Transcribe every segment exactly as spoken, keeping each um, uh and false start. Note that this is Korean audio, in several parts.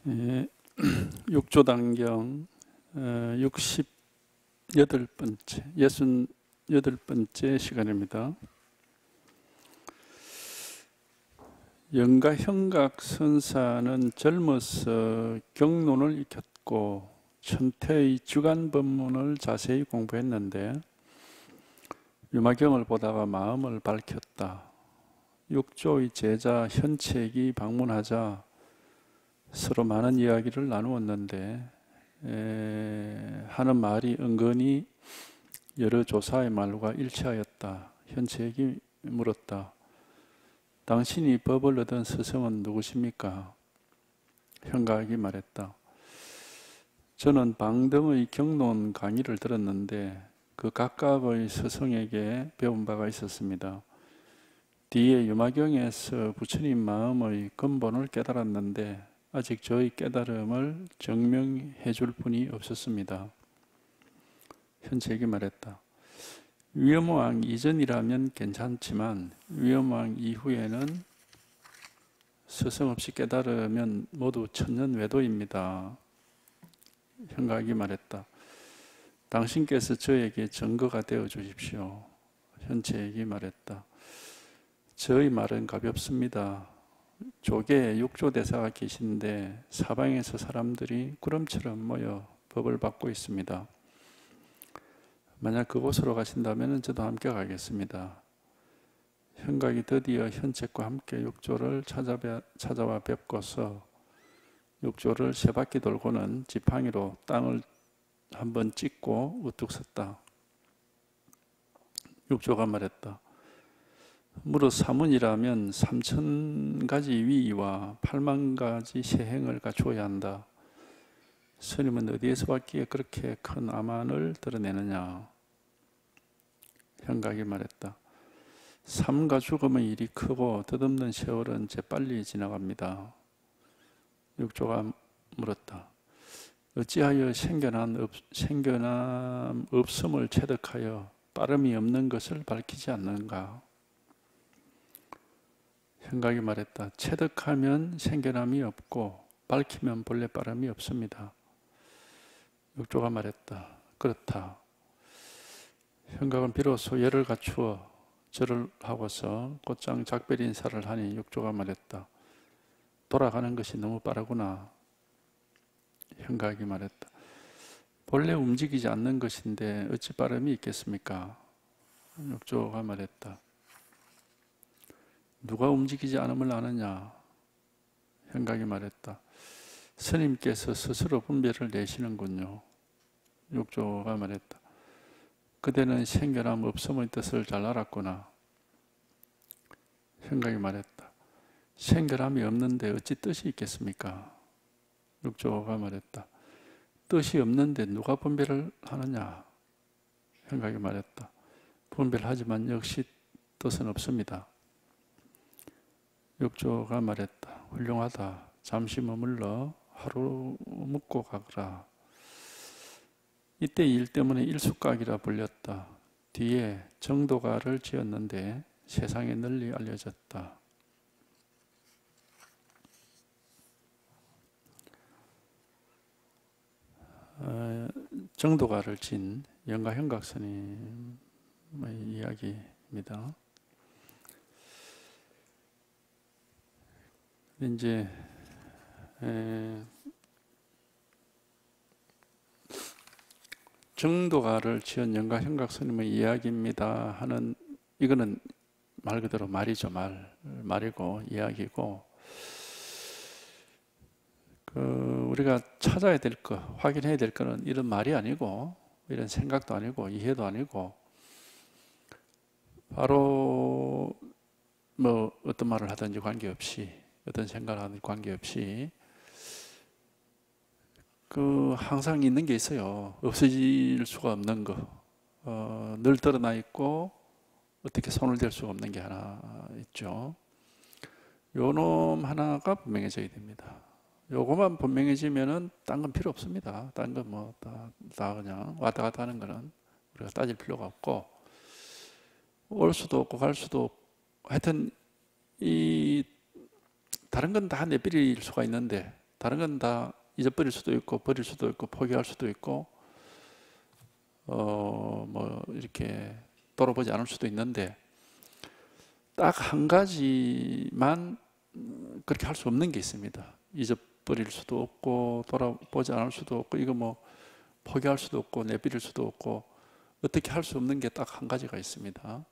예, 육조단경 육십여덟 번째, 육십팔 번째 시간입니다. 영가 형각 선사는 젊어서 경론을 익혔고 천태의 주간 법문을 자세히 공부했는데 유마경을 보다가 마음을 밝혔다. 육조의 제자 현책이 방문하자 서로 많은 이야기를 나누었는데 에, 하는 말이 은근히 여러 조사의 말과 일치하였다. 현책이 물었다. 당신이 법을 얻은 스승은 누구십니까? 형각이 말했다. 저는 방등의 경론 강의를 들었는데 그 각각의 스승에게 배운 바가 있었습니다. 뒤에 유마경에서 부처님 마음의 근본을 깨달았는데 아직 저의 깨달음을 증명해 줄 분이 없었습니다. 현책이 말했다. 위엄왕 이전이라면 괜찮지만 위엄왕 이후에는 스승 없이 깨달으면 모두 천년외도입니다. 형각이 말했다. 당신께서 저에게 증거가 되어 주십시오. 현책이 말했다. 저의 말은 가볍습니다. 조계에 육조대사가 계신데 사방에서 사람들이 구름처럼 모여 법을 받고 있습니다. 만약 그곳으로 가신다면 저도 함께 가겠습니다. 형각이 드디어 현책과 함께 육조를 찾아뵈, 찾아와 뵙고서 육조를 세 바퀴 돌고는 지팡이로 땅을 한번 찍고 우뚝 섰다. 육조가 말했다. 무릇 사문이라면 삼천 가지 위와 팔만 가지 세행을 갖추어야 한다. 스님은 어디에서 왔기에 그렇게 큰 아만을 드러내느냐? 형각이 말했다. 삶과 죽음의 일이 크고 덧없는 세월은 재빨리 지나갑니다. 육조가 물었다. 어찌하여 생겨난 없, 생겨남 없음을 체득하여 빠름이 없는 것을 밝히지 않는가? 형각이 말했다. 체득하면 생겨남이 없고 밝히면 본래 빠름이 없습니다. 육조가 말했다. 그렇다. 형각은 비로소 예를 갖추어 절을 하고서 곧장 작별 인사를 하니 육조가 말했다. 돌아가는 것이 너무 빠르구나. 형각이 말했다. 본래 움직이지 않는 것인데 어찌 빠름이 있겠습니까? 육조가 말했다. 누가 움직이지 않음을 아느냐? 형각이 말했다. 스님께서 스스로 분별을 내시는군요. 육조가 말했다. 그대는 생겨남 없음의 뜻을 잘 알았구나. 형각이 말했다. 생겨남이 없는데 어찌 뜻이 있겠습니까? 육조가 말했다. 뜻이 없는데 누가 분별을 하느냐? 형각이 말했다. 분별하지만 역시 뜻은 없습니다. 육조가 말했다. 훌륭하다. 잠시 머물러 하루 묵고 가거라. 이때 일 때문에 일숙각이라 불렸다. 뒤에 정도가를 지었는데 세상에 널리 알려졌다. 어, 정도가를 진 영가 형각 스님의 이야기입니다. 이제 에, 정도가를 지은 영가 형각 스님의 이야기입니다 하는 이거는 말 그대로 말이죠. 말 말이고 이야기고 그 우리가 찾아야 될 거, 확인해야 될 거는 이런 말이 아니고 이런 생각도 아니고 이해도 아니고 바로 뭐 어떤 말을 하든지 관계없이 어떤 생각을 하든 관계없이 그 항상 있는 게 있어요. 없어질 수가 없는 거. 어, 늘 드러나 있고 어떻게 손을 댈 수가 없는 게 하나 있죠. 요놈 하나가 분명해져야 됩니다. 요거만 분명해지면은 딴 건 필요 없습니다. 딴 건 뭐 다 다 그냥 왔다 갔다 하는 거는 우리가 따질 필요가 없고 올 수도 없고 갈 수도 없고 하여튼 이 다른 건 다 내버릴 수가 있는데 다른 건 다 잊어버릴 수도 있고 버릴 수도 있고 포기할 수도 있고 어 뭐 이렇게 돌아보지 않을 수도 있는데 딱 한 가지만 그렇게 할 수 없는 게 있습니다. 잊어버릴 수도 없고 돌아보지 않을 수도 없고 이거 뭐 포기할 수도 없고 내버릴 수도 없고 어떻게 할 수 없는 게 딱 한 가지가 있습니다.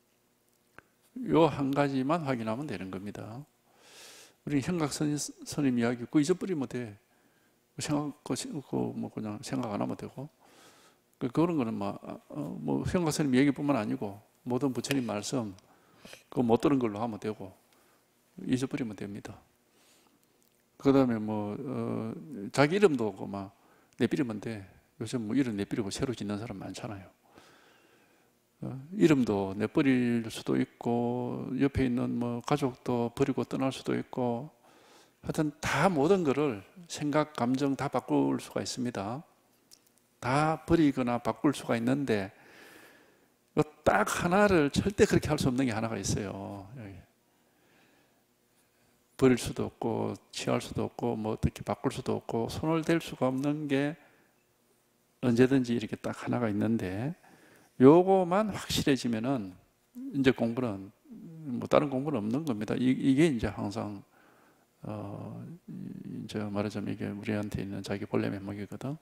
요 한 가지만 확인하면 되는 겁니다. 우리 현각선 스님 이야기 그 잊어버리면 돼. 생각 뭐 그냥 생각 안 하면 되고 그런 거는 뭐, 뭐 현각스님 얘기뿐만 아니고 모든 부처님 말씀 그거 못 들은 걸로 하면 되고 잊어버리면 됩니다. 그 다음에 뭐 어, 자기 이름도 없고 막 내비리면 돼. 요즘 뭐 이름 내비리고 새로 짓는 사람 많잖아요. 어, 이름도 내버릴 수도 있고 옆에 있는 뭐 가족도 버리고 떠날 수도 있고 하여튼 다 모든 거를 생각, 감정 다 바꿀 수가 있습니다. 다 버리거나 바꿀 수가 있는데 딱 하나를 절대 그렇게 할 수 없는 게 하나가 있어요. 여기. 버릴 수도 없고 취할 수도 없고 뭐 어떻게 바꿀 수도 없고 손을 댈 수가 없는 게 언제든지 이렇게 딱 하나가 있는데 요거만 확실해지면은 이제 공부는 뭐 다른 공부는 없는 겁니다. 이, 이게 이제 항상 어 이제 말하자면 이게 우리한테 있는 자기 본래 면목이거든.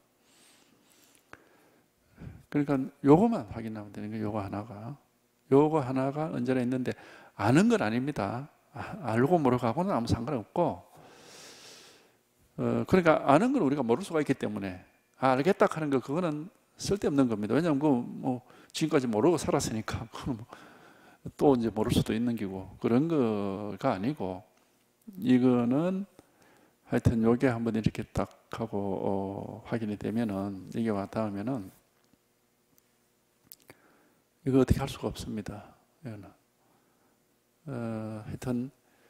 그러니까 요거만 확인하면 되는 거예요. 요거 하나가. 요거 하나가 언제나 있는데 아는 건 아닙니다. 아, 알고 모르고는 아무 상관없고 어, 그러니까 아는 건 우리가 모를 수가 있기 때문에 아, 알겠다 하는 거 그거는 쓸데없는 겁니다. 왜냐하면 그 뭐 지금까지 모르고 살았으니까 또 이제 모를 수도 있는 기고 그런 거가 아니고 이거는 하여튼 요게 한번 이렇게 딱 하고 어, 확인이 되면은 이게 왔다 하면은 이거 어떻게 할 수가 없습니다. 이거는. 어, 하여튼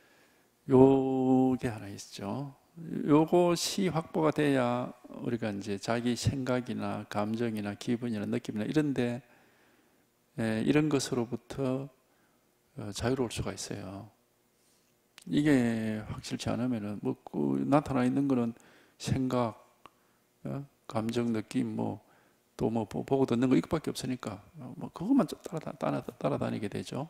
요게 하나 있죠. 요것이 확보가 돼야 우리가 이제 자기 생각이나 감정이나 기분이나 느낌이나 이런데 예, 이런 것으로부터 자유로울 수가 있어요. 이게 확실치 않으면은 뭐 그 나타나 있는 거는 생각, 어? 감정, 느낌 뭐 또 뭐 보고 듣는 거 이것밖에 없으니까 뭐 그것만 따라, 따라, 따라다니게 되죠.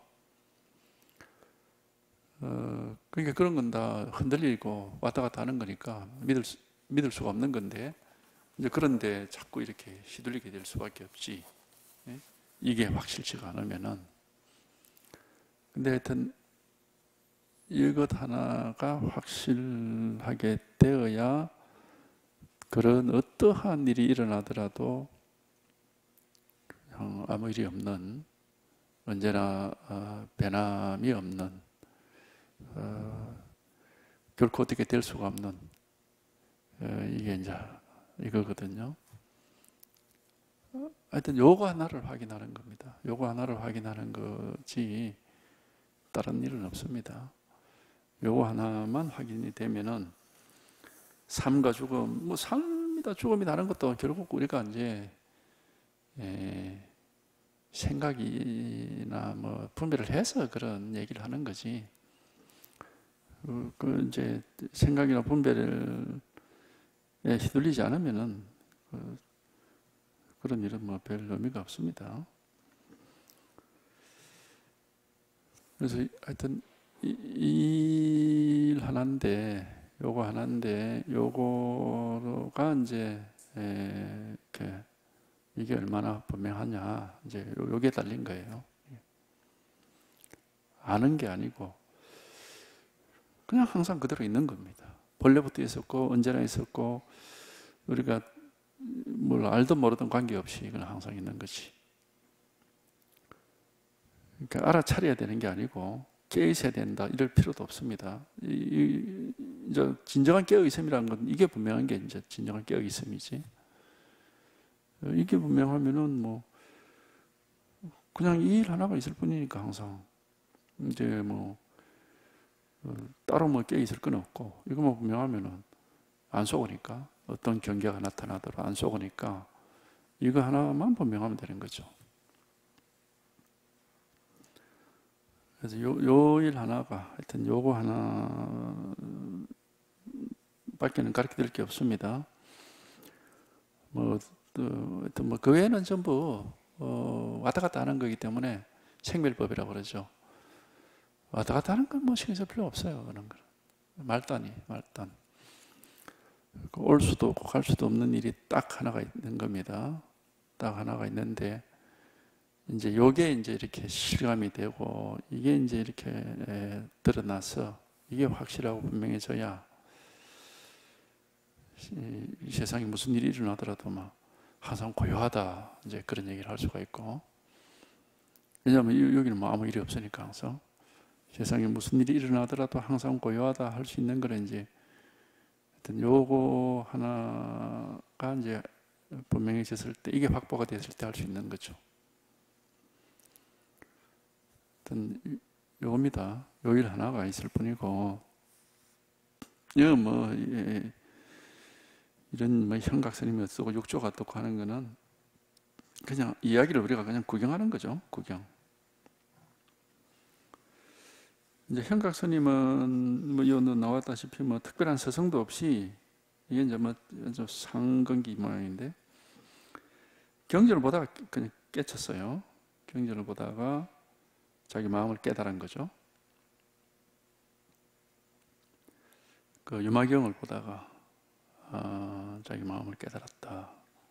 어, 그러니까 그런 건 다 흔들리고 왔다 갔다 하는 거니까 믿을, 수, 믿을 수가 없는 건데 이제 그런데 자꾸 이렇게 휘둘리게 될 수밖에 없지. 예? 이게 확실치가 않으면은 근데 하여튼 이것 하나가 확실하게 되어야 그런 어떠한 일이 일어나더라도 아무 일이 없는 언제나 변함이 없는 어, 결코 어떻게 될 수가 없는 어, 이게 이제 이거거든요. 하여튼 요거 하나를 확인하는 겁니다. 요거 하나를 확인하는 거지 다른 일은 없습니다. 요거 하나만 확인이 되면은 삶과 죽음, 뭐 삶이다 죽음이 다른 것도 결국 우리가 이제 에, 생각이나 뭐 분별을 해서 그런 얘기를 하는 거지. 그, 그 이제 생각이나 분별에 휘둘리지 않으면은 그, 그런 일은 뭐 별 의미가 없습니다. 그래서 하여튼 이 일 하나인데 요거 하나인데 요거가 이제 에, 그 이게 얼마나 분명하냐 이제 요게 달린 거예요. 아는 게 아니고 그냥 항상 그대로 있는 겁니다. 본래부터 있었고 언제나 있었고 우리가 뭘 알든 모르든 관계없이 그냥 항상 있는 거지. 그러니까 알아차려야 되는 게 아니고 깨어 있어야 된다 이럴 필요도 없습니다. 이, 이, 이제 진정한 깨어 있음이라는 건 이게 분명한 게 이제 진정한 깨어 있음이지. 이게 분명하면은 뭐 그냥 이 일 하나가 있을 뿐이니까 항상 이제 뭐 따로 뭐 깨어 있을 건 없고 이거만 분명하면은 안 속으니까 어떤 경계가 나타나더라도 안 속으니까 이거 하나만 분명하면 되는 거죠. 그래서 요, 요 일 하나가 하여튼 요거 하나 밖에는 가르쳐 드릴 게 없습니다. 뭐, 또, 뭐, 그 외에는 전부, 어, 왔다 갔다 하는 거기 때문에 생멸법이라고 그러죠. 왔다 갔다 하는 건 뭐 신경 쓸 필요 없어요. 그런 거. 말단이, 말단. 올 수도 없고 갈 수도 없는 일이 딱 하나가 있는 겁니다. 딱 하나가 있는데, 이제 요게 이제 이렇게 실감이 되고, 이게 이제 이렇게 에, 드러나서, 이게 확실하고 분명해져야, 이, 이 세상에 무슨 일이 일어나더라도 막 항상 고요하다, 이제 그런 얘기를 할 수가 있고, 왜냐하면 여기는 뭐 아무 일이 없으니까 항상 세상에 무슨 일이 일어나더라도 항상 고요하다 할 수 있는 거는 이제 하여튼 요거 하나가 이제 분명해졌을 때, 이게 확보가 됐을 때 할 수 있는 거죠. 하여튼 요겁니다. 요 일 하나가 있을 뿐이고, 이거 뭐 예, 이런 뭐 현각스님이 쓰고 육조가 어떻고 하는 거는 그냥 이야기를 우리가 그냥 구경하는 거죠. 구경. 이제 현각스님은 뭐 여기 나왔다시피 뭐 특별한 서성도 없이, 이게 이제 뭐 상근기 모양인데, 경전을 보다가 그냥 깨쳤어요. 경전을 보다가 자기 마음을 깨달은 거죠. 그 유마경을 보다가 아, 자기 마음을 깨달았다.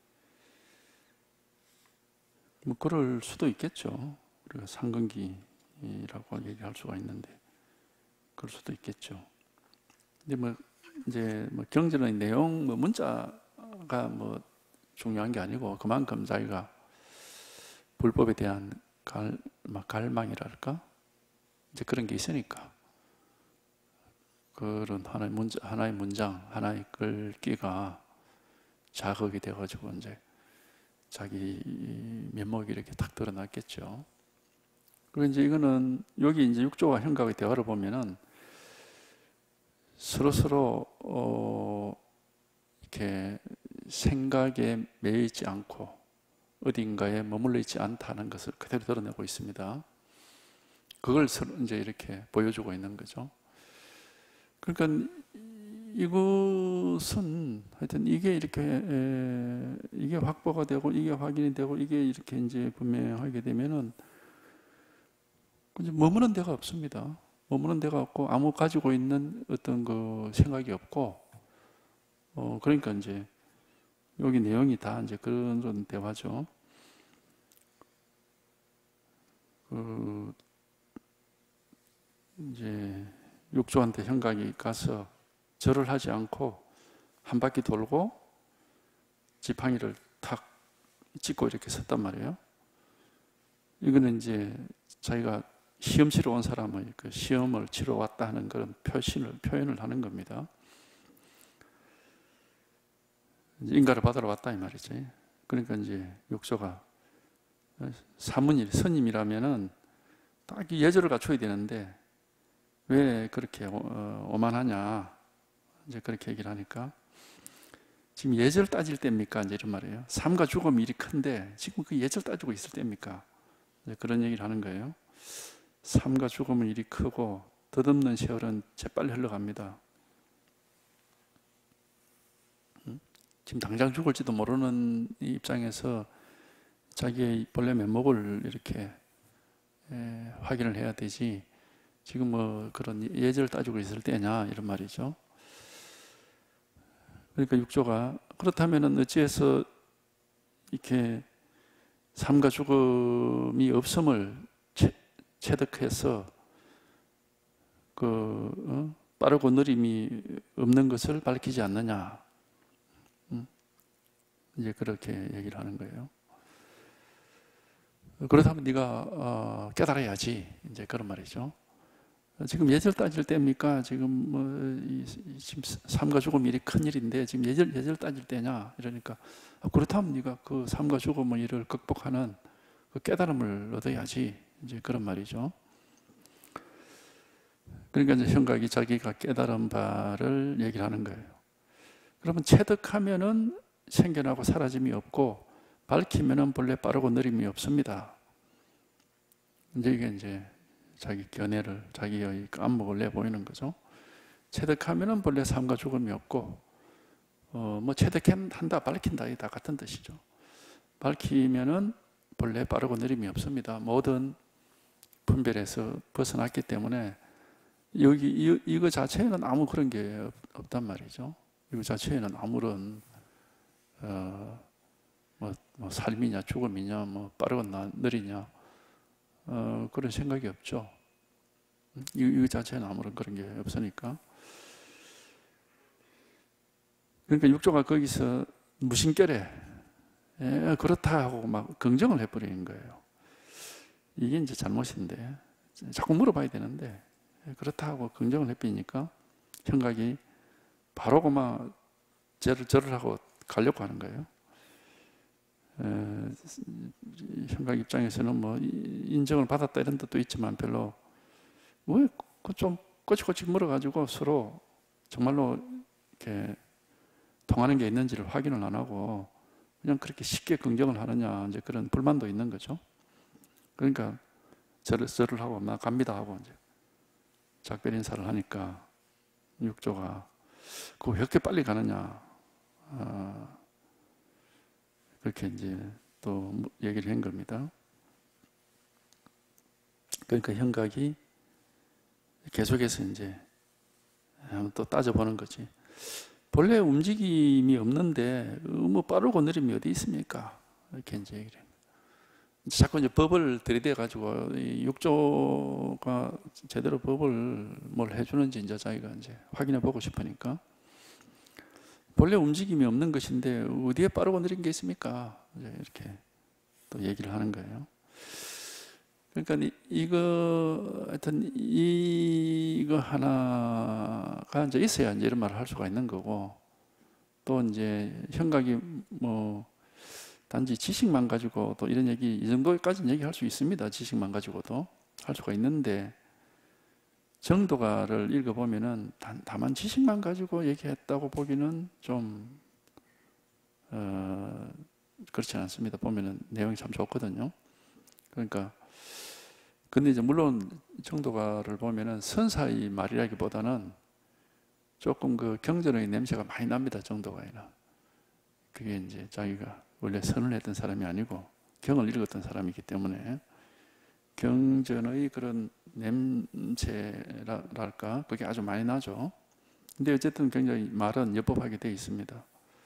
뭐 그럴 수도 있겠죠. 우리가 상근기라고 얘기할 수가 있는데 그럴 수도 있겠죠. 근데 뭐 이제 뭐 경전의 내용, 뭐 문자가 뭐 중요한 게 아니고, 그만큼 자기가 불법에 대한 갈, 막 갈망이랄까, 이제 그런 게 있으니까 그런 하나의 문장, 하나의 문장, 하나의 글귀가 자극이 돼가지고 이제 자기 면목이 이렇게 탁 드러났겠죠. 그리고 이제 이거는 여기 이제 육조와 현각의 대화를 보면은 서로 서로 어 이렇게 생각에 매여 있지 않고 어딘가에 머물러 있지 않다는 것을 그대로 드러내고 있습니다. 그걸 서로 이제 이렇게 보여주고 있는 거죠. 그러니까 이것은 하여튼 이게 이렇게 에, 이게 확보가 되고 이게 확인이 되고 이게 이렇게 이제 분명하게 되면은 이제 머무는 데가 없습니다. 머무는 데가 없고 아무 가지고 있는 어떤 그 생각이 없고, 어 그러니까 이제 여기 내용이 다 이제 그런 대화죠. 그 이제 육조한테 현각이 가서 절을 하지 않고 한 바퀴 돌고 지팡이를 탁 찍고 이렇게 섰단 말이에요. 이거는 이제 자기가 시험 치러 온 사람의 그 시험을 치러 왔다 하는 그런 표신을, 표현을 하는 겁니다. 인가를 받으러 왔다 이 말이지. 그러니까 이제 육조가 사문일, 스님이라면은 딱 예절을 갖춰야 되는데 왜 그렇게 오만하냐, 이제 그렇게 얘기를 하니까, 지금 예절 따질 때입니까? 이제 이런 말이에요. 삶과 죽음 일이 큰데 지금 그 예절 따지고 있을 때입니까? 이제 그런 얘기를 하는 거예요. 삶과 죽음은 일이 크고 덧없는 세월은 재빨리 흘러갑니다. 지금 당장 죽을지도 모르는 입장에서 자기의 본래 면목을 이렇게 에, 확인을 해야 되지, 지금 뭐 그런 예절을 따지고 있을 때냐 이런 말이죠. 그러니까 육조가 그렇다면은 어찌해서 이렇게 삶과 죽음이 없음을 채, 체득해서 그 어? 빠르고 느림이 없는 것을 밝히지 않느냐, 음? 이제 그렇게 얘기를 하는 거예요. 그렇다면 네가 어, 깨달아야지, 이제 그런 말이죠. 지금 예절 따질 때입니까? 지금 뭐 이, 지금 삶과 죽음 일이 큰 일인데 지금 예절 예절 따질 때냐? 이러니까 아, 그렇다면 네가 그 삶과 죽음의 일을 극복하는 그 깨달음을 얻어야지, 이제 그런 말이죠. 그러니까 이제 현각이 자기가 깨달은 바를 얘기를 하는 거예요. 그러면 체득하면은 생겨나고 사라짐이 없고 밝히면은 본래 빠르고 느림이 없습니다. 이제 이게 이제 자기 견해를, 자기의 안목을 내보이는 거죠. 체득하면은 본래 삶과 죽음이 없고, 어, 뭐 체득한다, 밝힌다, 이 다 같은 뜻이죠. 밝히면은 본래 빠르고 느림이 없습니다. 모든 분별에서 벗어났기 때문에 여기 이, 이거 자체에는 아무 그런 게 없단 말이죠. 이거 자체에는 아무런 어, 뭐, 뭐 삶이냐 죽음이냐 뭐 빠르거나 느리냐 어, 그런 생각이 없죠. 이, 이 자체는 아무런 그런 게 없으니까. 그러니까 육조가 거기서 무심결에 예, 그렇다 하고 막 긍정을 해버리는 거예요. 이게 이제 잘못인데 자꾸 물어봐야 되는데 그렇다 하고 긍정을 해버리니까 형각이 바로 그만 절을, 절을 하고 가려고 하는 거예요. 에, 형각 입장에서는 뭐 인정을 받았다 이런 뜻도 있지만 별로 왜 좀 꼬치꼬치 물어가지고 서로 정말로 이렇게 통하는 게 있는지를 확인을 안 하고 그냥 그렇게 쉽게 긍정을 하느냐 이제 그런 불만도 있는 거죠. 그러니까 절을, 절을 하고 나 갑니다 하고 이제 작별 인사를 하니까 육조가 그거 왜 이렇게 빨리 가느냐 어, 그렇게 이제 또 얘기를 한 겁니다. 그러니까 형각이 계속해서 이제 한번 또 따져보는 거지. 본래 움직임이 없는데 뭐 빠르고 느림이 어디 있습니까? 이렇게 이제 얘기를 해요. 자꾸 이제 법을 들이대 가지고 육조가 제대로 법을 뭘 해주는지 이제 자기가 이제 확인해 보고 싶으니까 본래 움직임이 없는 것인데 어디에 빠르고 느린 게 있습니까? 이제 이렇게 또 얘기를 하는 거예요. 그러니까 이거 하여튼 이거 하나가 이제 있어야 이제 이런 말을 할 수가 있는 거고 또 이제 형각이 뭐 단지 지식만 가지고 또 이런 얘기 이 정도까지는 얘기할 수 있습니다. 지식만 가지고도 할 수가 있는데 정도가를 읽어보면은 다만 지식만 가지고 얘기했다고 보기는 좀 어, 그렇지 않습니다. 보면은 내용이 참 좋거든요. 그러니까 근데 이제 물론 정도가를 보면은 선사의 말이라기보다는 조금 그 경전의 냄새가 많이 납니다. 정도가에는. 그게 이제 자기가 원래 선을 했던 사람이 아니고 경을 읽었던 사람이기 때문에 경전의 그런 냄새랄까 그게 아주 많이 나죠. 근데 어쨌든 굉장히 말은 여법하게 되어 있습니다.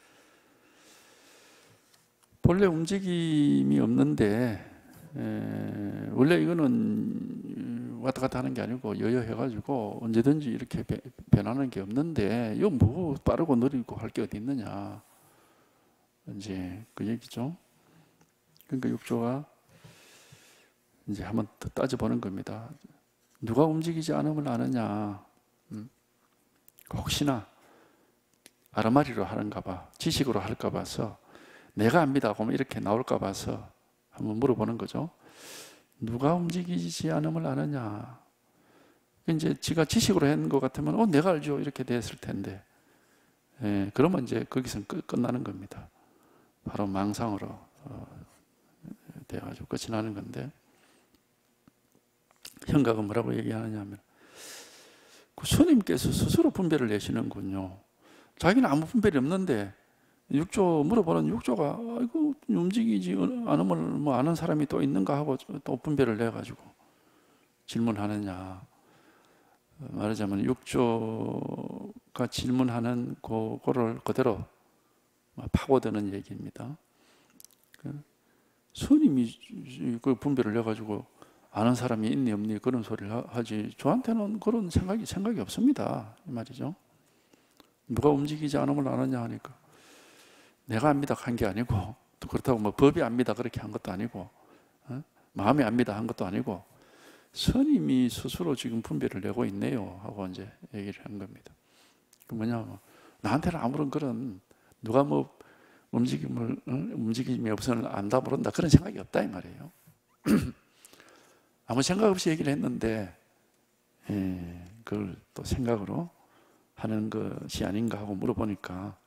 본래 움직임이 없는데 에, 원래 이거는 왔다 갔다 하는 게 아니고 여여해가지고 언제든지 이렇게 배, 변하는 게 없는데 이거 뭐 빠르고 느리고 할 게 어디 있느냐 이제 그 얘기죠. 그러니까 육조가 이제 한번 더 따져보는 겁니다. 누가 움직이지 않음을 아느냐 음? 혹시나 아르마리로 하는가 봐 지식으로 할까 봐서 내가 압니다 하면 이렇게 나올까 봐서 한번 물어보는 거죠. 누가 움직이지 않음을 아느냐. 이제 지가 지식으로 한 것 같으면 어 내가 알죠 이렇게 됐을 텐데 예, 그러면 이제 거기서 끝, 끝나는 겁니다. 바로 망상으로 어, 돼가지고 끝이 나는 건데 형각은 뭐라고 얘기하느냐 하면 그 스님께서 스스로 분별을 내시는군요. 자기는 아무 분별이 없는데 육조 물어보는 육조가 아이고 움직이지 않음을 뭐 아는 사람이 또 있는가 하고 또 분별을 내가지고 질문하느냐. 말하자면 육조가 질문하는 그거를 그대로 파고드는 얘기입니다. 스님이 그 분별을 내가지고 아는 사람이 있니 없니 그런 소리를 하지 저한테는 그런 생각이 생각이 없습니다. 이 말이죠. 누가 움직이지 않음을 아느냐 하니까 내가 압니다 한 게 아니고 또 그렇다고 뭐 법이 압니다 그렇게 한 것도 아니고 어? 마음이 압니다 한 것도 아니고 스님이 스스로 지금 분별을 내고 있네요 하고 이제 얘기를 한 겁니다. 그 뭐냐면 나한테는 아무런 그런 누가 뭐 움직임을 어? 움직임이 없으면 안다 모른다 그런 생각이 없다 이 말이에요. 아무 생각 없이 얘기를 했는데 예, 그걸 또 생각으로 하는 것이 아닌가 하고 물어보니까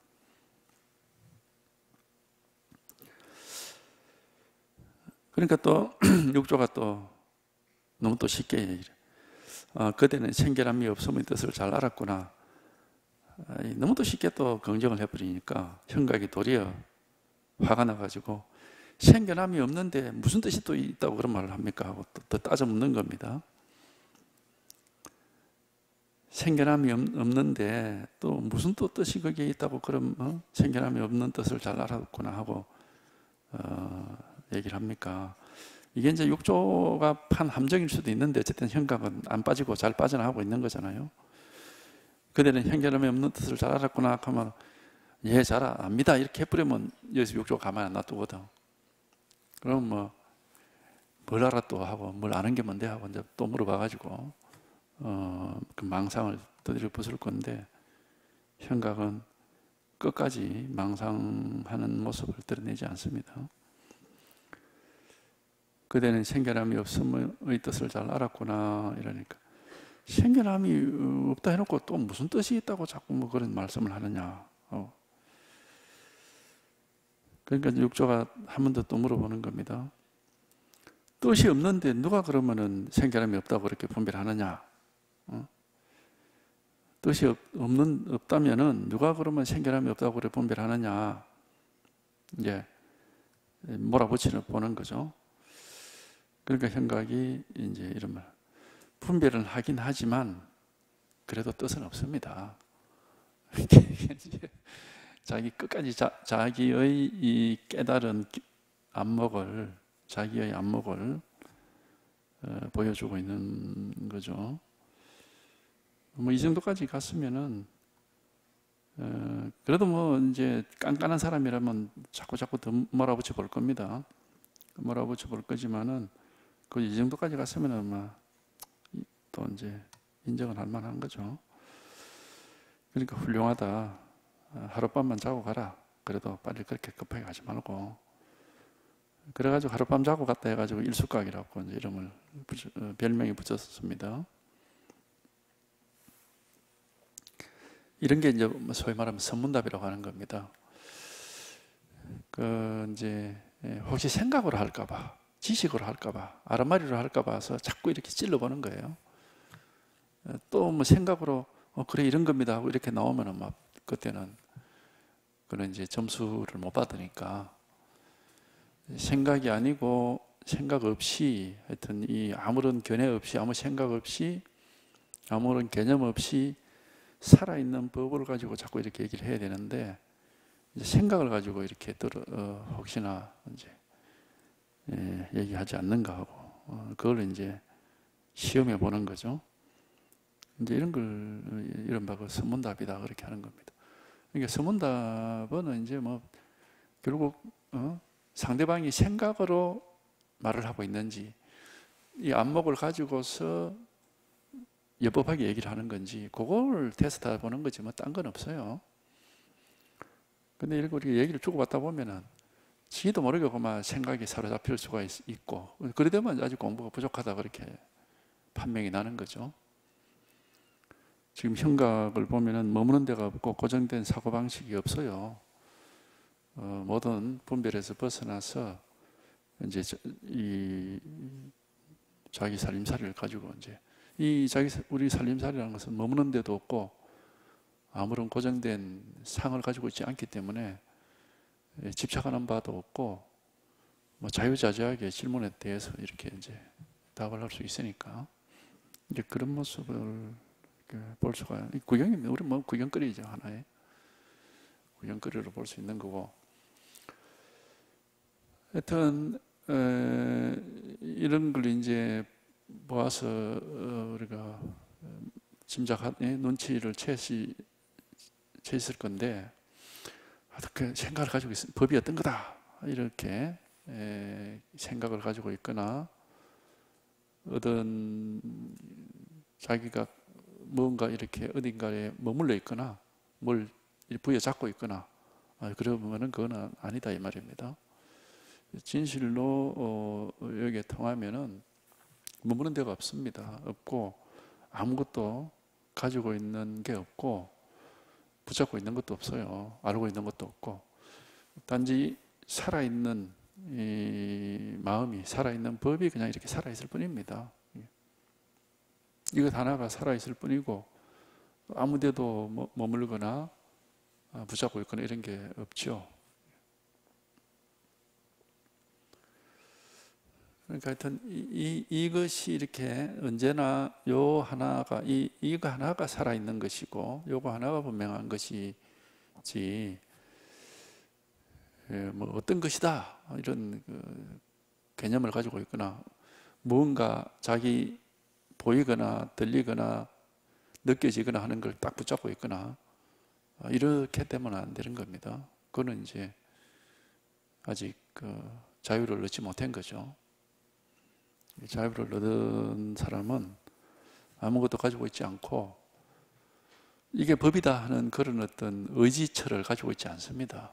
그러니까 또 육조가 또 너무 또 쉽게 얘기를 어, 그대는 생결함이 없음의 뜻을 잘 알았구나. 너무도 쉽게 또 긍정을 해버리니까 현각이 도리어 화가 나가지고 생겨남이 없는데 무슨 뜻이 또 있다고 그런 말을 합니까? 하고 또, 또 따져 묻는 겁니다. 생겨남이 없는데 또 무슨 또 뜻이 거기에 있다고 그럼 어? 생겨남이 없는 뜻을 잘 알아듣구나 하고 어, 얘기를 합니까? 이게 이제 육조가 판 함정일 수도 있는데 어쨌든 현각은 안 빠지고 잘 빠져나가고 있는 거잖아요. 그대는 생겨남이 없는 뜻을 잘 알았구나 하면 예, 잘 압니다 이렇게 해버리면 여기서 육조가 가만히 안 놔두거든. 그럼 뭐 뭘 알아 또 하고 뭘 아는 게 뭔데 하고 이제 또 물어봐가지고 어, 그 망상을 두드려 부술 건데 현각은 끝까지 망상하는 모습을 드러내지 않습니다. 그대는 생겨남이 없음의 뜻을 잘 알았구나 이러니까 생겨남이 없다 해놓고 또 무슨 뜻이 있다고 자꾸 뭐 그런 말씀을 하느냐. 어. 그러니까 육조가 한 번 더 또 물어보는 겁니다. 뜻이 없는데 누가 그러면은 생겨남이 없다고 그렇게 분별하느냐? 어? 뜻이 없, 없는 없다면은 누가 그러면 생겨남이 없다고 그렇게 분별하느냐? 이제 몰아붙이는 보는 거죠. 그러니까 현각이 이제 이런 말, 분별은 하긴 하지만 그래도 뜻은 없습니다. 자기 끝까지 자, 자기의 이 깨달은 안목을 자기의 안목을 어, 보여주고 있는 거죠. 뭐 이 정도까지 갔으면은 어, 그래도 뭐 이제 깐깐한 사람이라면 자꾸 자꾸 더 몰아붙여 볼 겁니다. 몰아붙여 볼 거지만은 그 이 정도까지 갔으면은 아마 또 이제 인정을 할 만한 거죠. 그러니까 훌륭하다. 하룻밤만 자고 가라. 그래도 빨리 그렇게 급하게 가지 말고. 그래가지고 하룻밤 자고 갔다 해가지고 일숙각이라고 이제 이름을 붙여, 별명이 붙였습니다. 이런 게 이제 소위 말하면 선문답이라고 하는 겁니다. 그 이제 혹시 생각으로 할까봐, 지식으로 할까봐, 아르마리로 할까봐 해서 자꾸 이렇게 찔러보는 거예요. 또 뭐 생각으로 어, 그래 이런 겁니다 하고 이렇게 나오면은 막 그때는 그런 이제 점수를 못 받으니까 생각이 아니고 생각 없이 하여튼 이 아무런 견해 없이 아무 생각 없이 아무런 개념 없이 살아있는 법을 가지고 자꾸 이렇게 얘기를 해야 되는데 이제 생각을 가지고 이렇게 들어 어, 혹시나 이제 예, 얘기하지 않는가 하고 어, 그걸 이제 시험해 보는 거죠. 이제 이런 걸 이런 바가 선문답이다 그렇게 하는 겁니다. 그러니까 선문답은 이제 뭐 결국 어? 상대방이 생각으로 말을 하고 있는지 이 안목을 가지고서 여법하게 얘기를 하는 건지 그걸 테스트해 보는 거지 뭐 딴 건 없어요. 근데 이렇게 우리가 얘기를 주고받다 보면은 지도 모르게 그만 생각이 사로잡힐 수가 있, 있고 그래 되면 아직 공부가 부족하다 그렇게 판명이 나는 거죠. 지금 현각을 보면은 머무는 데가 없고 고정된 사고방식이 없어요. 어, 모든 분별에서 벗어나서 이제 이 자기 살림살이를 가지고 이제 이 자기 우리 살림살이라는 것은 머무는 데도 없고 아무런 고정된 상을 가지고 있지 않기 때문에 집착하는 바도 없고 뭐 자유자재하게 질문에 대해서 이렇게 이제 답을 할 수 있으니까 이제 그런 모습을 볼 수가 구경입니다. 우리 뭐 구경거리죠 하나의 구경거리로 볼 수 있는 거고. 하여튼 에, 이런 걸 이제 모아서 어, 우리가 짐작한 예, 눈치를 채시 채있을 건데 그 생각을 가지고 있, 법이 어떤 거다 이렇게 에, 생각을 가지고 있거나 어떤 자기가 뭔가 이렇게 어딘가에 머물러 있거나 뭘 부여잡고 있거나 아, 그러면은 그거는 아니다 이 말입니다. 진실로 어, 여기에 통하면은 머무는 데가 없습니다. 없고 아무것도 가지고 있는 게 없고 붙잡고 있는 것도 없어요. 알고 있는 것도 없고 단지 살아있는 이 마음이 살아있는 법이 그냥 이렇게 살아있을 뿐입니다. 이것 하나가 살아있을 뿐이고 아무데도 뭐- 머물거나 아, 붙잡고 있거나 이런 게 없죠. 그러니까 하여튼 이, 이, 이것이 이렇게 언제나 요 하나가 이, 이거 하나가 살아있는 것이고 요거 하나가 분명한 것이지 예, 뭐 어떤 것이다 이런 그 개념을 가지고 있거나 무언가 자기 보이거나 들리거나 느껴지거나 하는 걸 딱 붙잡고 있거나 이렇게 되면 안 되는 겁니다. 그거는 이제 아직 그 자유를 얻지 못한 거죠. 자유를 얻은 사람은 아무것도 가지고 있지 않고 이게 법이다 하는 그런 어떤 의지처를 가지고 있지 않습니다.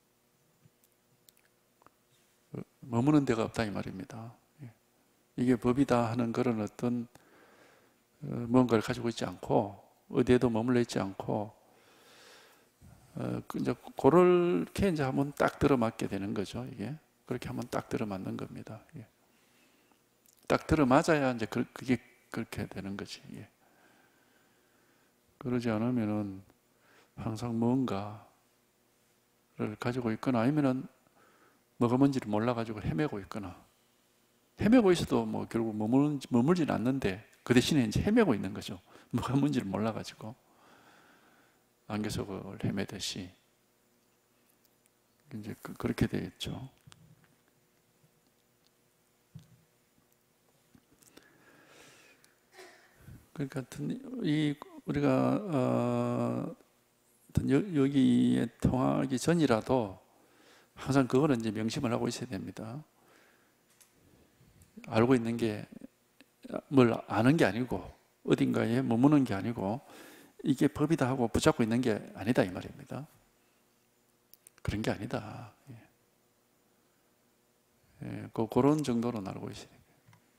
머무는 데가 없다 이 말입니다. 이게 법이다 하는 그런 어떤 뭔가를 가지고 있지 않고 어디에도 머물러 있지 않고 어, 이제 그렇게 이제 한번 딱 들어맞게 되는 거죠. 이게 그렇게 한번 딱 들어맞는 겁니다. 예. 딱 들어맞아야 이제 그, 그게 그렇게 되는 거지. 예. 그러지 않으면은 항상 뭔가를 가지고 있거나 아니면은 뭐가 뭔지를 몰라가지고 헤매고 있거나 헤매고 있어도 뭐 결국 머물, 머물지는 않는데 그 대신에 이제 헤매고 있는 거죠. 뭐가 뭔지를 몰라가지고 안개 속을 헤매듯이 이제 그, 그렇게 되겠죠. 그러니까 이 우리가 어, 여기에 통하기 전이라도 항상 그거는 이제 명심을 하고 있어야 됩니다. 알고 있는 게 뭘 아는 게 아니고 어딘가에 머무는 게 아니고 이게 법이다 하고 붙잡고 있는 게 아니다 이 말입니다. 그런 게 아니다. 예. 예, 그, 그런 정도로 알고 있어야 돼요.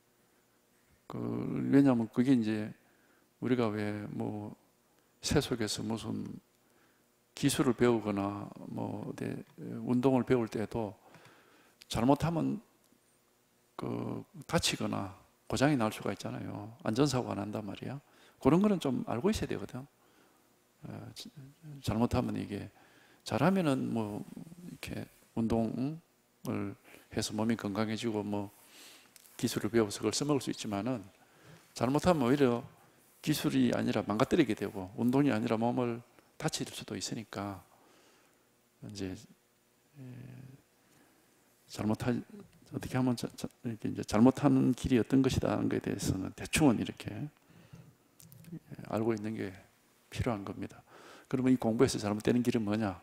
그, 왜냐하면 그게 이제 우리가 왜 뭐 세속에서 무슨 기술을 배우거나 뭐 어디 운동을 배울 때도 잘못하면 그 다치거나 고장이 날 수가 있잖아요. 안전사고가 난단 말이야. 그런 거는 좀 알고 있어야 되거든. 잘못하면 이게 잘하면은 뭐 이렇게 운동을 해서 몸이 건강해지고 뭐 기술을 배워서 그걸 써먹을 수 있지만은 잘못하면 오히려 기술이 아니라 망가뜨리게 되고 운동이 아니라 몸을 다칠 수도 있으니까 이제 잘못할 어떻게 하면 자, 자, 이렇게 이제 잘못하는 길이 어떤 것이다 하는 것에 대해서는 대충은 이렇게 알고 있는 게 필요한 겁니다. 그러면 이 공부에서 잘못되는 길은 뭐냐?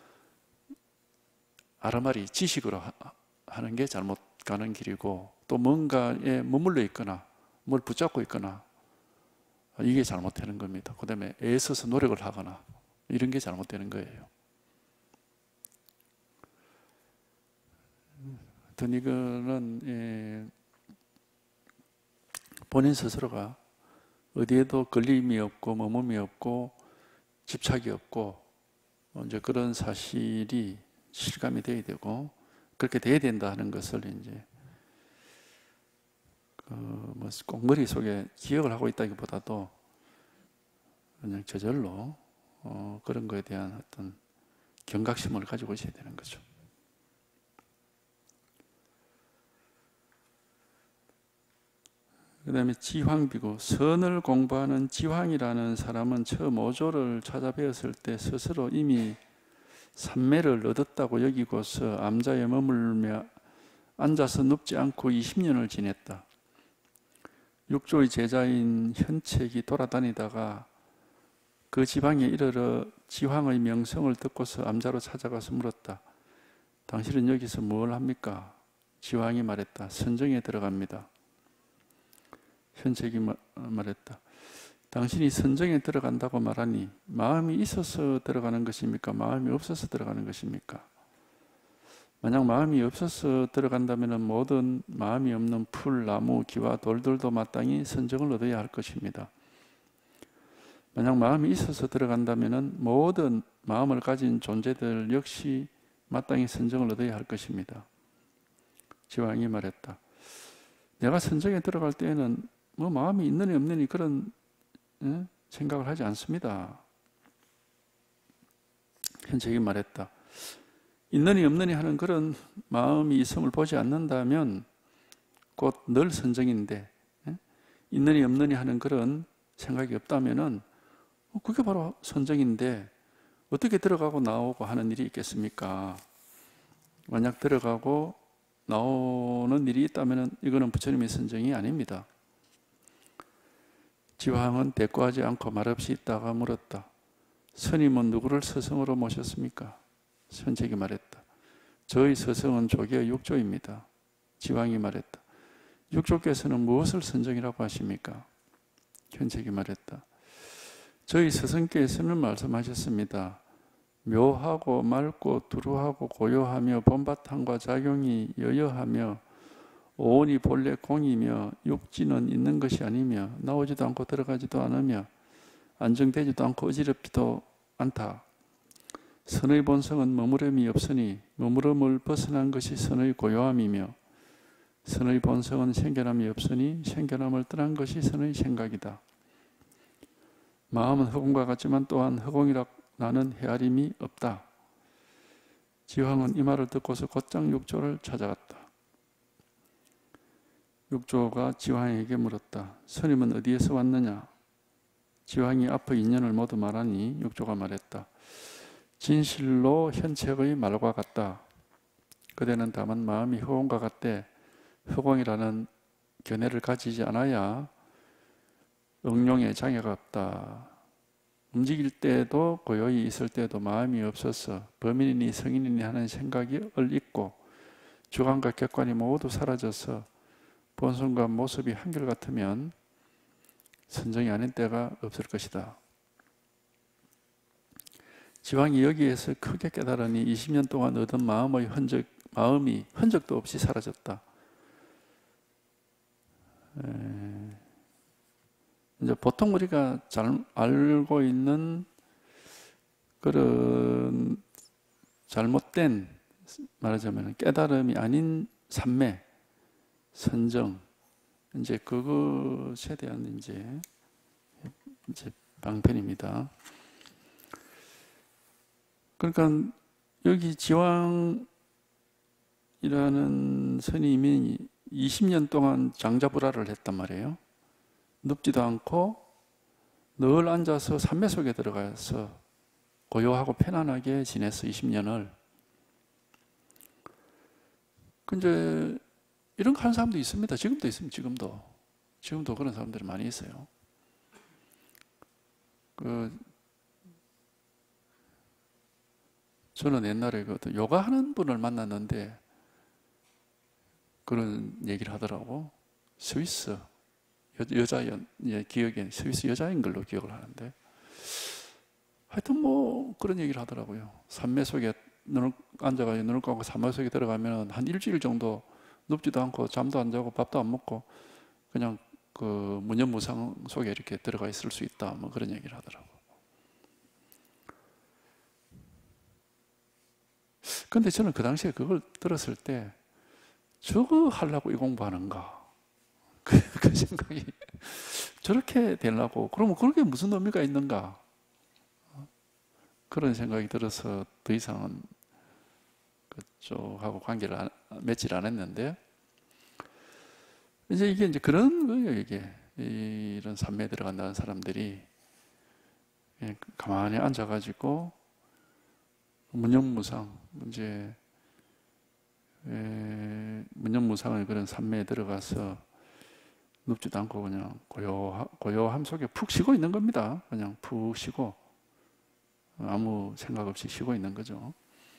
아르마리 지식으로 하, 하는 게 잘못 가는 길이고 또 뭔가에 머물러 있거나 뭘 붙잡고 있거나 이게 잘못되는 겁니다. 그 다음에 애써서 노력을 하거나 이런 게 잘못되는 거예요. 어떤 이거는 예, 본인 스스로가 어디에도 걸림이 없고 머금이 없고 집착이 없고 이제 그런 사실이 실감이 돼야 되고 그렇게 돼야 된다 하는 것을 이제 그 뭐 꼭 머릿속에 기억을 하고 있다기보다도 그냥 저절로 어 그런 거에 대한 어떤 경각심을 가지고 있어야 되는 거죠. 그 다음에 지황비고, 선을 공부하는 지황이라는 사람은 처음 오조를 찾아뵈었을 때 스스로 이미 삼매를 얻었다고 여기고서 암자에 머물며 앉아서 눕지 않고 이십 년을 지냈다. 육조의 제자인 현책이 돌아다니다가 그 지방에 이르러 지황의 명성을 듣고서 암자로 찾아가서 물었다. 당신은 여기서 뭘 합니까? 지황이 말했다. 선정에 들어갑니다. 현책이 말했다. 당신이 선정에 들어간다고 말하니 마음이 있어서 들어가는 것입니까? 마음이 없어서 들어가는 것입니까? 만약 마음이 없어서 들어간다면 모든 마음이 없는 풀, 나무, 기와 돌들도 마땅히 선정을 얻어야 할 것입니다. 만약 마음이 있어서 들어간다면 모든 마음을 가진 존재들 역시 마땅히 선정을 얻어야 할 것입니다. 지왕이 말했다. 내가 선정에 들어갈 때에는 뭐 마음이 있느니 없느니 그런 예? 생각을 하지 않습니다. 현책이 말했다. 있느니 없느니 하는 그런 마음이 있음을 보지 않는다면 곧 늘 선정인데, 있느니 없느니 하는 그런 생각이 없다면은 그게 바로 선정인데 어떻게 들어가고 나오고 하는 일이 있겠습니까? 만약 들어가고 나오는 일이 있다면 이거는 부처님의 선정이 아닙니다. 지화항은 대꾸하지 않고 말없이 있다가 물었다. 스님은 누구를 스승으로 모셨습니까? 현책이 말했다. 저의 스승은 조계의 육조입니다. 지황이 말했다. 육조께서는 무엇을 선정이라고 하십니까? 현책이 말했다. 저희 스승께서는 말씀하셨습니다. 묘하고 맑고 두루하고 고요하며 본바탕과 작용이 여여하며 오온이 본래 공이며 육지는 있는 것이 아니며 나오지도 않고 들어가지도 않으며 안정되지도 않고 어지럽지도 않다. 선의 본성은 머무름이 없으니 머무름을 벗어난 것이 선의 고요함이며 선의 본성은 생겨남이 없으니 생겨남을 떠난 것이 선의 생각이다. 마음은 허공과 같지만 또한 허공이라 나는 헤아림이 없다. 지황은 이 말을 듣고서 곧장 육조를 찾아갔다. 육조가 지황에게 물었다. 스님은 어디에서 왔느냐? 지황이 앞의 인연을 모두 말하니 육조가 말했다. 진실로 현책의 말과 같다. 그대는 다만 마음이 허공과 같대 허공이라는 견해를 가지지 않아야 응용에 장애가 없다. 움직일 때도 고요히 있을 때도 마음이 없어서 범인이니 성인이니 하는 생각이 얼있고 주관과 객관이 모두 사라져서 본성과 모습이 한결같으면 선정이 아닌 때가 없을 것이다. 지황이 여기에서 크게 깨달으니 이십 년 동안 얻은 마음의 흔적, 마음이 흔적도 없이 사라졌다. 에... 이제 보통 우리가 잘 알고 있는 그런 잘못된 말하자면 깨달음이 아닌 삼매, 선정, 이제 그것에 대한 이제 이제 방편입니다. 그러니까 여기 지황이라는 스님이 이십 년 동안 장자불화를 했단 말이에요. 눕지도 않고 늘 앉아서 삼매 속에 들어가서 고요하고 편안하게 지냈어, 이십 년을. 근데 이런 거 하는 사람도 있습니다. 지금도 있습니다. 지금도. 지금도 그런 사람들이 많이 있어요. 그 저는 옛날에 그 요가 하는 분을 만났는데 그런 얘기를 하더라고. 스위스 여자였, 예, 기억에 스위스 여자인 걸로 기억을 하는데 하여튼 뭐 그런 얘기를 하더라고요. 삼매 속에 눈을 앉아가지고 눈을 감고 삼매 속에 들어가면 한 일주일 정도 눕지도 않고 잠도 안 자고 밥도 안 먹고 그냥 그 무념무상 속에 이렇게 들어가 있을 수 있다. 뭐 그런 얘기를 하더라고. 근데 저는 그 당시에 그걸 들었을 때 저거 하려고 이 공부하는가? 그, 그 생각이 저렇게 되려고 그러면 그렇게 무슨 의미가 있는가? 그런 생각이 들어서 더 이상은 그쪽하고 관계를 안, 맺질 않았는데 이제 이게 이제 그런 거예요. 이게 이런 삼매에 들어간다는 사람들이 가만히 앉아가지고 무념무상 이제 무념무상의 그런 삼매에 들어가서 눕지도 않고 그냥 고요, 고요함 속에 푹 쉬고 있는 겁니다. 그냥 푹 쉬고 아무 생각 없이 쉬고 있는 거죠.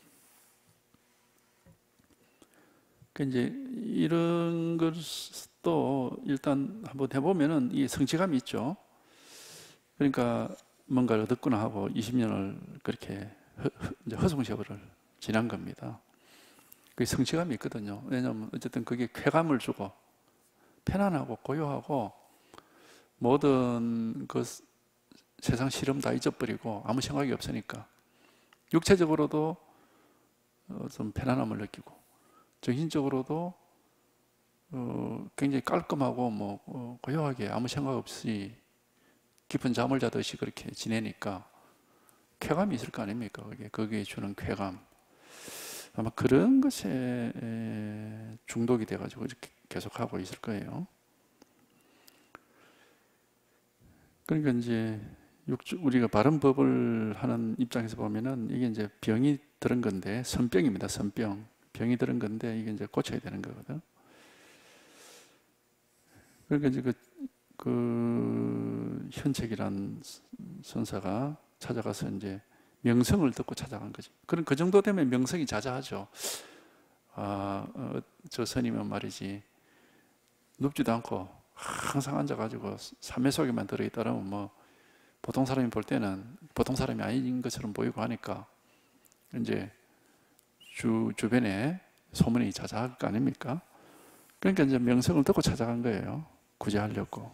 그 이제 이런 것도 일단 한번 해보면은 이 성취감이 있죠. 그러니까 뭔가를 듣거나 하고 이십 년을 그렇게 허, 이제 허송세월을 지난 겁니다. 그 성취감이 있거든요. 왜냐하면 어쨌든 그게 쾌감을 주고 편안하고 고요하고 모든 그 세상 시름 다 잊어버리고 아무 생각이 없으니까 육체적으로도 좀 편안함을 느끼고 정신적으로도 굉장히 깔끔하고 뭐 고요하게 아무 생각 없이 깊은 잠을 자듯이 그렇게 지내니까 쾌감이 있을 거 아닙니까? 그게 거기에 주는 쾌감. 아마 그런 것에 중독이 돼가지고 이렇게 계속 하고 있을 거예요. 그러니까 이제 육주, 우리가 바른 법을 하는 입장에서 보면은 이게 이제 병이 들은 건데, 선병입니다. 선병. 병이 들은 건데 이게 이제 고쳐야 되는 거거든. 그러니까 이제 그, 그 현책이란 선사가 찾아가서 이제 명성을 듣고 찾아간 거지. 그럼 그 정도 되면 명성이 자자하죠. 아, 어, 저 스님은 말이지 눕지도 않고 항상 앉아가지고 삼매 속에만 들어있다라면 뭐 보통 사람이 볼 때는 보통 사람이 아닌 것처럼 보이고 하니까 이제 주 주변에 소문이 자자할 거 아닙니까? 그러니까 이제 명성을 듣고 찾아간 거예요. 구제하려고.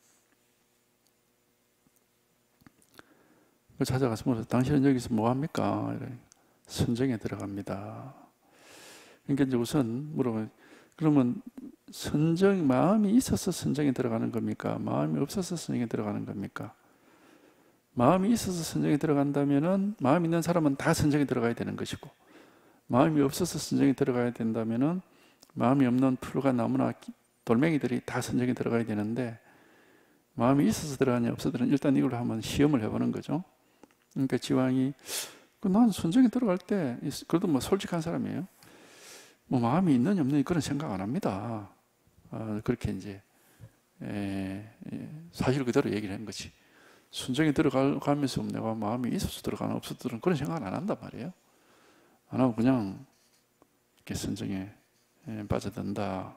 찾아가서 물어서 당신은 여기서 뭐 합니까? 선정에 들어갑니다. 그러니까 이제 우선 물어보면 그러면 선정, 마음이 있어서 선정에 들어가는 겁니까? 마음이 없어서 선정에 들어가는 겁니까? 마음이 있어서 선정에 들어간다면은 마음 있는 사람은 다 선정에 들어가야 되는 것이고, 마음이 없어서 선정에 들어가야 된다면은 마음이 없는 풀과 나무나 돌멩이들이 다 선정에 들어가야 되는데, 마음이 있어서 들어가냐 없어서 들어가냐 일단 이걸 한번 시험을 해보는 거죠. 그러니까 지왕이 난 선정에 들어갈 때 그래도 뭐 솔직한 사람이에요. 뭐 마음이 있느냐 없느냐 그런 생각 안 합니다. 어, 그렇게 이제 에, 에, 사실 그대로 얘기를 한 거지. 순정에 들어가면서 내가 마음이 있어서 들어가나 없어서 들어가나 그런 생각을 안 한단 말이에요. 안 하고 그냥 이렇게 선정에 빠져든다.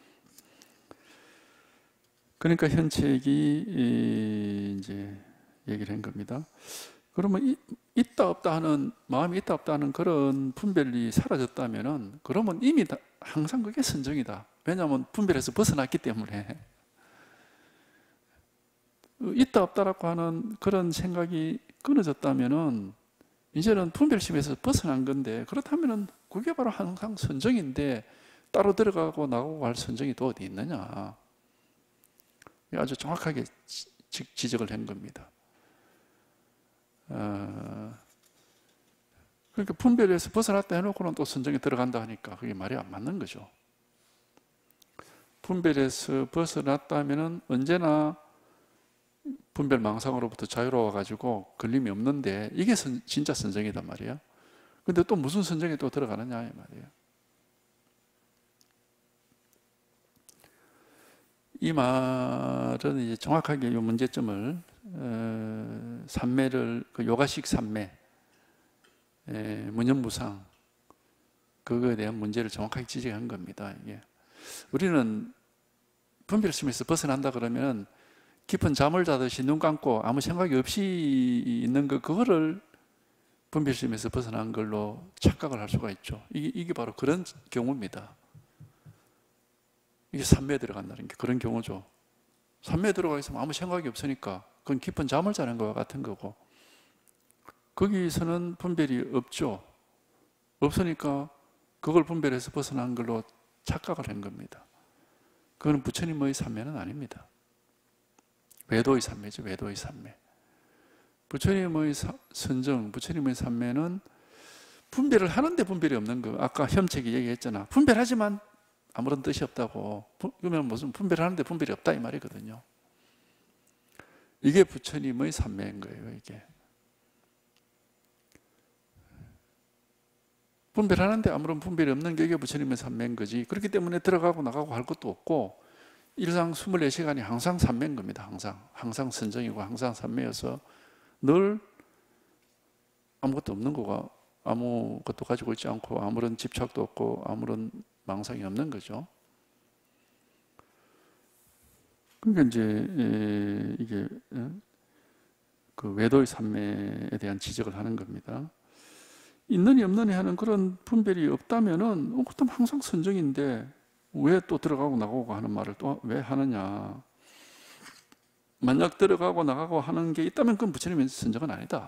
그러니까 현책이 이제 얘기를 한 겁니다. 그러면 있다 없다 하는 마음이 있다 없다 하는 그런 분별이 사라졌다면은 그러면 이미 다, 항상 그게 선정이다. 왜냐하면 분별에서 벗어났기 때문에. 있다 없다라고 하는 그런 생각이 끊어졌다면은 이제는 분별심에서 벗어난 건데, 그렇다면은 그게 바로 항상 선정인데 따로 들어가고 나가고 할 선정이 또 어디 있느냐. 아주 정확하게 지적을 한 겁니다. 어, 그러니까 분별에서 벗어났다 해놓고는 또 선정에 들어간다 하니까 그게 말이 안 맞는 거죠. 분별에서 벗어났다면은 언제나 분별 망상으로부터 자유로워가지고 걸림이 없는데 이게 선, 진짜 선정이단 말이에요. 근데 또 무슨 선정에 또 들어가느냐 이 말이에요. 이 말은 이제 정확하게 이 문제점을 어, 삼매를 그 요가식 삼매, 에, 무념무상 그거에 대한 문제를 정확하게 지적한 겁니다. 이게 우리는 분별심에서 벗어난다 그러면 깊은 잠을 자듯이 눈 감고 아무 생각이 없이 있는 거 그거를 분별심에서 벗어난 걸로 착각을 할 수가 있죠. 이게, 이게 바로 그런 경우입니다. 이게 삼매에 들어간다는 게 그런 경우죠. 삼매에 들어가 있으면 아무 생각이 없으니까 그건 깊은 잠을 자는 것과 같은 거고, 거기서는 분별이 없죠. 없으니까 그걸 분별해서 벗어난 걸로 착각을 한 겁니다. 그건 부처님의 삼매는 아닙니다. 외도의 삼매죠. 외도의 삼매. 부처님의 사, 선정, 부처님의 삼매는 분별을 하는데 분별이 없는 거. 아까 혐책이 얘기했잖아. 분별하지만 아무런 뜻이 없다고. 그러면 무슨 분별하는데 분별이 없다 이 말이거든요. 이게 부처님의 삼매인 거예요. 이게 분별하는데 아무런 분별이 없는 게 이게 부처님의 삼매인 거지. 그렇기 때문에 들어가고 나가고 할 것도 없고 일상 이십사 시간이 항상 삼매인 겁니다. 항상 항상 선정이고 항상 삼매여서 늘 아무것도 없는 거가 아무것도 가지고 있지 않고 아무런 집착도 없고 아무런 망상이 없는 거죠. 그러니까 이제 이게 그 외도의 삼매에 대한 지적을 하는 겁니다. 있느니 없느니 하는 그런 분별이 없다면은 그것도 항상 선정인데 왜 또 들어가고 나가고 하는 말을 또 왜 하느냐. 만약 들어가고 나가고 하는 게 있다면 그건 부처님의 선정은 아니다.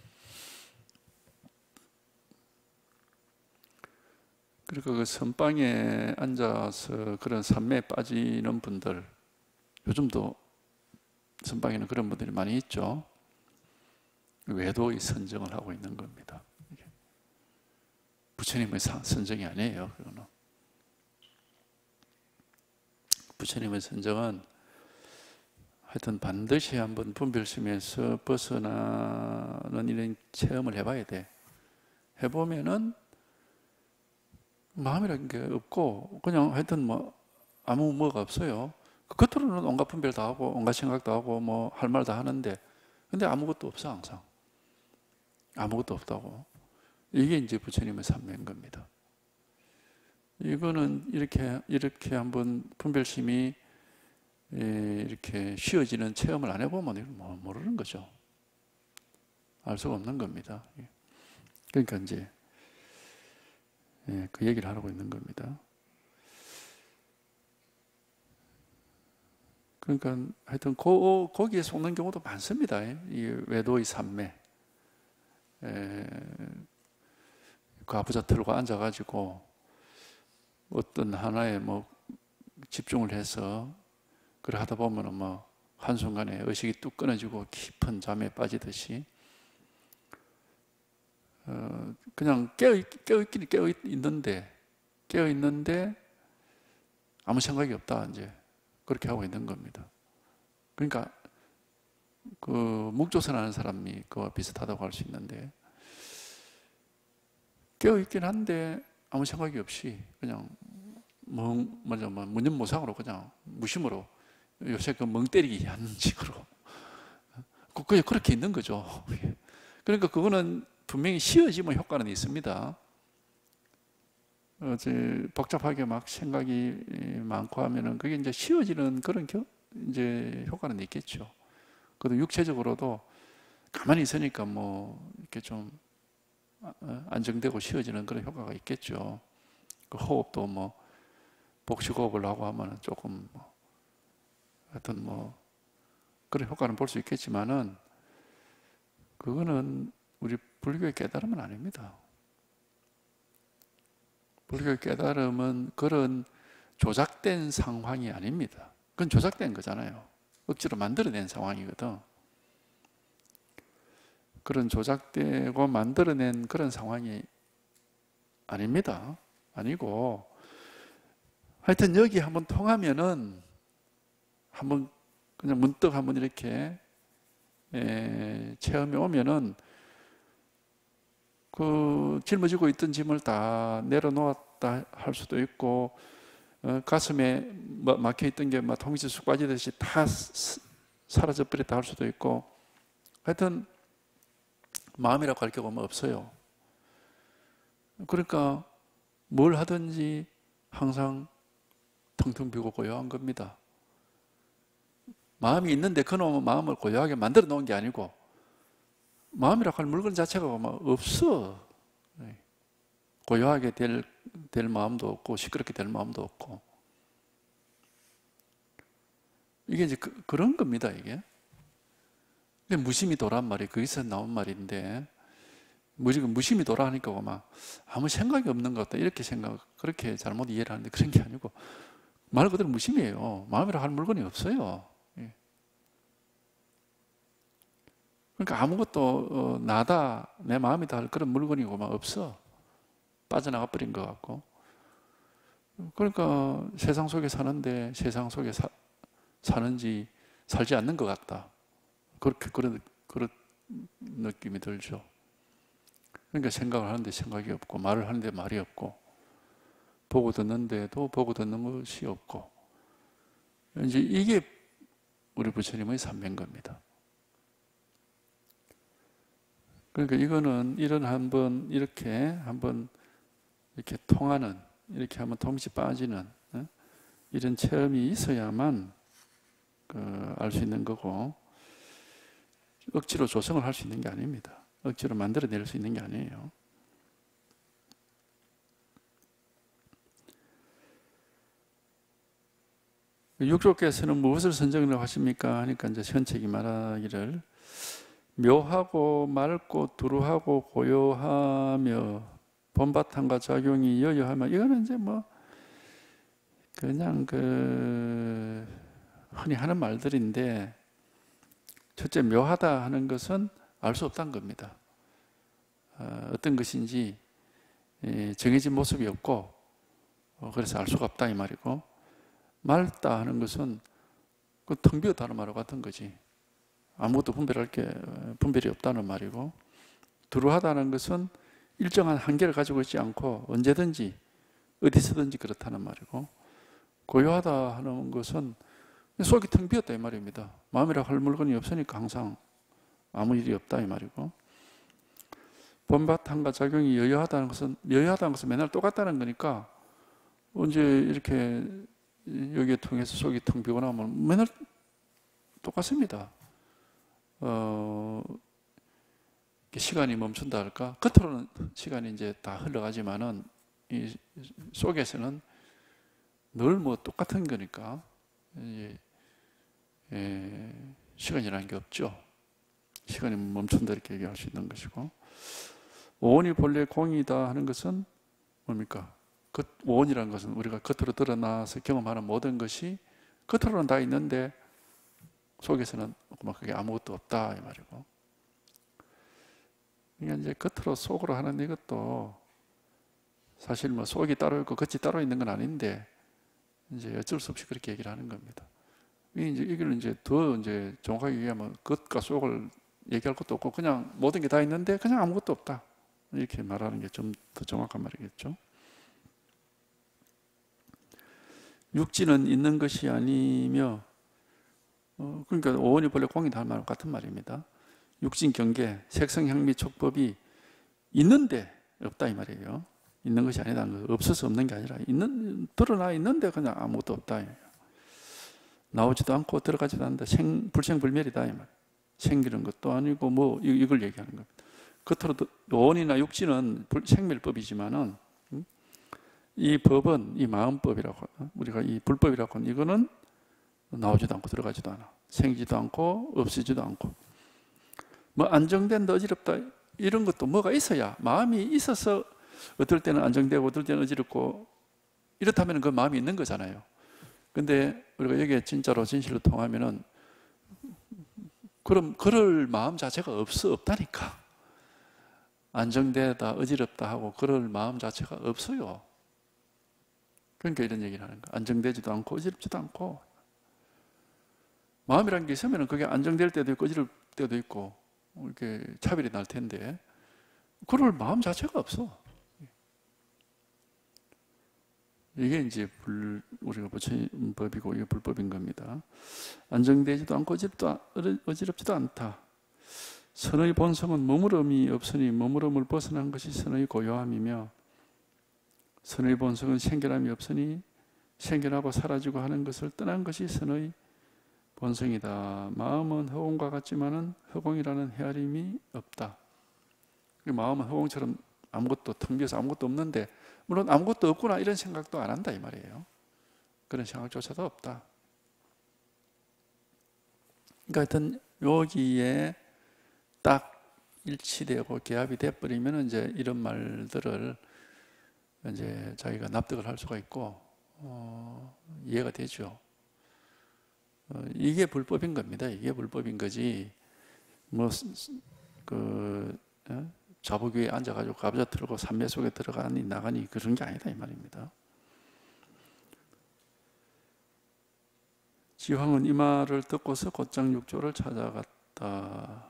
그러니까 그 선방에 앉아서 그런 삼매에 빠지는 분들 요즘도 선방에는 그런 분들이 많이 있죠. 외도의 선정을 하고 있는 겁니다. 부처님의 선정이 아니에요. 그거는. 부처님의 선정은 하여튼 반드시 한번 분별심에서 벗어나는 이런 체험을 해봐야 돼. 해보면은 마음이라는 게 없고 그냥 하여튼 뭐 아무 뭐가 없어요. 겉으로는 온갖 분별 다 하고 온갖 생각도 하고 뭐 할 말 다 하는데 근데 아무것도 없어. 항상 아무것도 없다고. 이게 이제 부처님의 삼매인 겁니다. 이거는 이렇게 이렇게 한번 분별심이 이렇게 쉬어지는 체험을 안 해보면 모르는 거죠. 알 수가 없는 겁니다. 그러니까 이제 그 얘기를 하고 있는 겁니다. 그러니까 하여튼 고, 거기에 속는 경우도 많습니다. 이 외도의 삼매. 그 아부자 틀고 앉아가지고 어떤 하나에 뭐 집중을 해서 그래 하다 보면은 뭐 한순간에 의식이 뚝 끊어지고 깊은 잠에 빠지듯이 어 그냥 깨어 깨어있긴 깨어있는데 깨어있는데 아무 생각이 없다 이제 그렇게 하고 있는 겁니다. 그러니까 그 묵조선 하는 사람이 그와 비슷하다고 할 수 있는데 깨어있긴 한데 아무 생각이 없이 그냥 멍, 뭐죠, 뭐 무념무상으로 그냥 무심으로 요새 그 멍 때리기 하는 식으로 그냥 그렇게 있는 거죠. 그러니까 그거는 분명히 쉬어지면 효과는 있습니다. 어제 복잡하게 막 생각이 많고 하면은 그게 이제 쉬어지는 그런 겨, 이제 효과는 있겠죠. 그래도 육체적으로도 가만히 있으니까 뭐 이렇게 좀 안정되고 쉬어지는 그런 효과가 있겠죠. 그 호흡도 뭐 복식호흡을 하고 하면은 조금 뭐 하여튼 뭐 그런 효과는 볼 수 있겠지만은 그거는 우리 불교의 깨달음은 아닙니다. 불교의 깨달음은 그런 조작된 상황이 아닙니다. 그건 조작된 거잖아요. 억지로 만들어낸 상황이거든. 그런 조작되고 만들어낸 그런 상황이 아닙니다. 아니고 하여튼 여기 한번 통하면은 한번 그냥 문득 한번 이렇게 에, 체험이 오면은 그 짊어지고 있던 짐을 다 내려놓았다 할 수도 있고 어, 가슴에 막혀 있던 게 막 통이 쑥 빠지듯이 다 사라져 버렸다 할 수도 있고 하여튼 마음이라고 할 경우는 없어요. 그러니까 뭘 하든지 항상 텅텅 비고 고요한 겁니다. 마음이 있는데 그놈의 마음을 고요하게 만들어 놓은 게 아니고 마음이라고 할 물건 자체가 막 없어. 고요하게 될, 될 마음도 없고 시끄럽게 될 마음도 없고 이게 이제 그, 그런 겁니다. 이게 무심이 도란 말이 거기서 나온 말인데 무심이 도라 하니까 막 아무 생각이 없는 것 같다 이렇게 생각 그렇게 잘못 이해를 하는데 그런 게 아니고 말 그대로 무심이에요. 마음이라고 할 물건이 없어요. 그러니까 아무것도 나다 내 마음이다 할 그런 물건이고 막 없어. 빠져나가 버린 것 같고 그러니까 세상 속에 사는데 세상 속에 사, 사는지 살지 않는 것 같다. 그렇게 그런 그런 느낌이 들죠. 그러니까 생각을 하는데 생각이 없고 말을 하는데 말이 없고 보고 듣는데도 보고 듣는 것이 없고 이제 이게 우리 부처님의 삼매인 겁니다. 그러니까 이거는 이런 한번 이렇게 한번 이렇게 통하는 이렇게 한번 동시 빠지는 어? 이런 체험이 있어야만 그 알 수 있는 거고 억지로 조성을 할 수 있는 게 아닙니다. 억지로 만들어낼 수 있는 게 아니에요. 육조께서는 무엇을 선정이라고 하십니까? 하니까 이제 현책이 말하기를 묘하고 맑고 두루하고 고요하며 본바탕과 작용이 여여하며 이거는 이제 뭐 그냥 그 흔히 하는 말들인데 첫째, 묘하다 하는 것은 알 수 없다는 겁니다. 어떤 것인지 정해진 모습이 없고 그래서 알 수가 없다 이 말이고, 맑다 하는 것은 그 텅 비었다는 말과 같은 거지. 아무것도 분별할 게 분별이 없다는 말이고, 두루하다는 것은 일정한 한계를 가지고 있지 않고 언제든지 어디서든지 그렇다는 말이고, 고요하다 하는 것은 속이 텅 비었다 이 말입니다. 마음이라 할 물건이 없으니까 항상 아무 일이 없다 이 말이고, 본바탕과 작용이 여유하다는 것은, 여유하다는 것은 맨날 똑같다는 거니까 언제 이렇게 여기에 통해서 속이 텅 비고 나면 맨날 똑같습니다. 어, 시간이 멈춘다 할까? 겉으로는 시간이 이제 다 흘러가지만은 이 속에서는 늘 뭐 똑같은 거니까 예, 예, 시간이라는 게 없죠. 시간이 멈춘다 이렇게 얘기할 수 있는 것이고, 오온이 본래 공이다 하는 것은 뭡니까? 그 오온이라는 것은 우리가 겉으로 드러나서 경험하는 모든 것이 겉으로는 다 있는데 속에서는 그게 아무것도 없다 이 말이고, 그러니까 이제 겉으로 속으로 하는 이것도 사실 뭐 속이 따로 있고 겉이 따로 있는 건 아닌데 이제 어쩔 수 없이 그렇게 얘기를 하는 겁니다. 이제 이걸 이제 더 이제 정확하게 얘기하면 겉과 속을 얘기할 것도 없고 그냥 모든 게 다 있는데 그냥 아무것도 없다 이렇게 말하는 게 좀 더 정확한 말이겠죠. 육지는 있는 것이 아니며, 어, 그러니까 오온이 본래 공이다 할 말과 같은 말입니다. 육진 경계, 색성, 향미, 촉법이 있는데 없다 이 말이에요. 있는 것이 아니다. 없어서 없는 게 아니라 있는, 드러나 있는데 그냥 아무것도 없다. 나오지도 않고 들어가지도 않는다. 생, 불생불멸이다 이 말. 생기는 것도 아니고 뭐 이걸 얘기하는 겁니다. 겉으로 오온이나 육지는 생멸법이지만은 이 법은 이 마음법이라고, 우리가 이 불법이라고 하는 이거는 나오지도 않고 들어가지도 않아. 생기지도 않고 없어지지도 않고, 뭐 안정된다 어지럽다 이런 것도 뭐가 있어야, 마음이 있어서 어떨 때는 안정되고 어떨 때는 어지럽고 이렇다면 그 마음이 있는 거잖아요. 근데 우리가 여기에 진짜로 진실로 통하면은 그럼 그럴 마음 자체가 없어 없다니까. 안정되다 어지럽다 하고 그럴 마음 자체가 없어요. 그러니까 이런 얘기를 하는 거야. 안정되지도 않고 어지럽지도 않고. 마음이라는 게 있으면 그게 안정될 때도 있고 어지럽을 때도 있고 이렇게 차별이 날 텐데 그럴 마음 자체가 없어. 이게 이제 불, 우리가 붙인 법이고 이게 불법인 겁니다. 안정되지도 않고 어지럽지도, 어지럽지도 않다. 선의 본성은 머무름이 없으니 머무름을 벗어난 것이 선의 고요함이며, 선의 본성은 생결함이 없으니 생결하고 사라지고 하는 것을 떠난 것이 선의 본성이다. 마음은 허공과 같지만은 허공이라는 헤아림이 없다. 마음은 허공처럼 아무것도 텅 비어서 아무것도 없는데, 물론 아무것도 없구나 이런 생각도 안 한다 이 말이에요. 그런 생각조차도 없다. 그러니까 하여튼 여기에 딱 일치되고 개합이 돼버리면 이제 이런 말들을 이제 자기가 납득을 할 수가 있고 어, 이해가 되죠. 어, 이게 불법인 겁니다. 이게 불법인 거지. 뭐 그 어? 자복 위에 앉아가지고 갑자 틀고 삼매 속에 들어가니 나가니 그런 게 아니다 이 말입니다. 지황은 이 말을 듣고서 곧장 육조를 찾아갔다.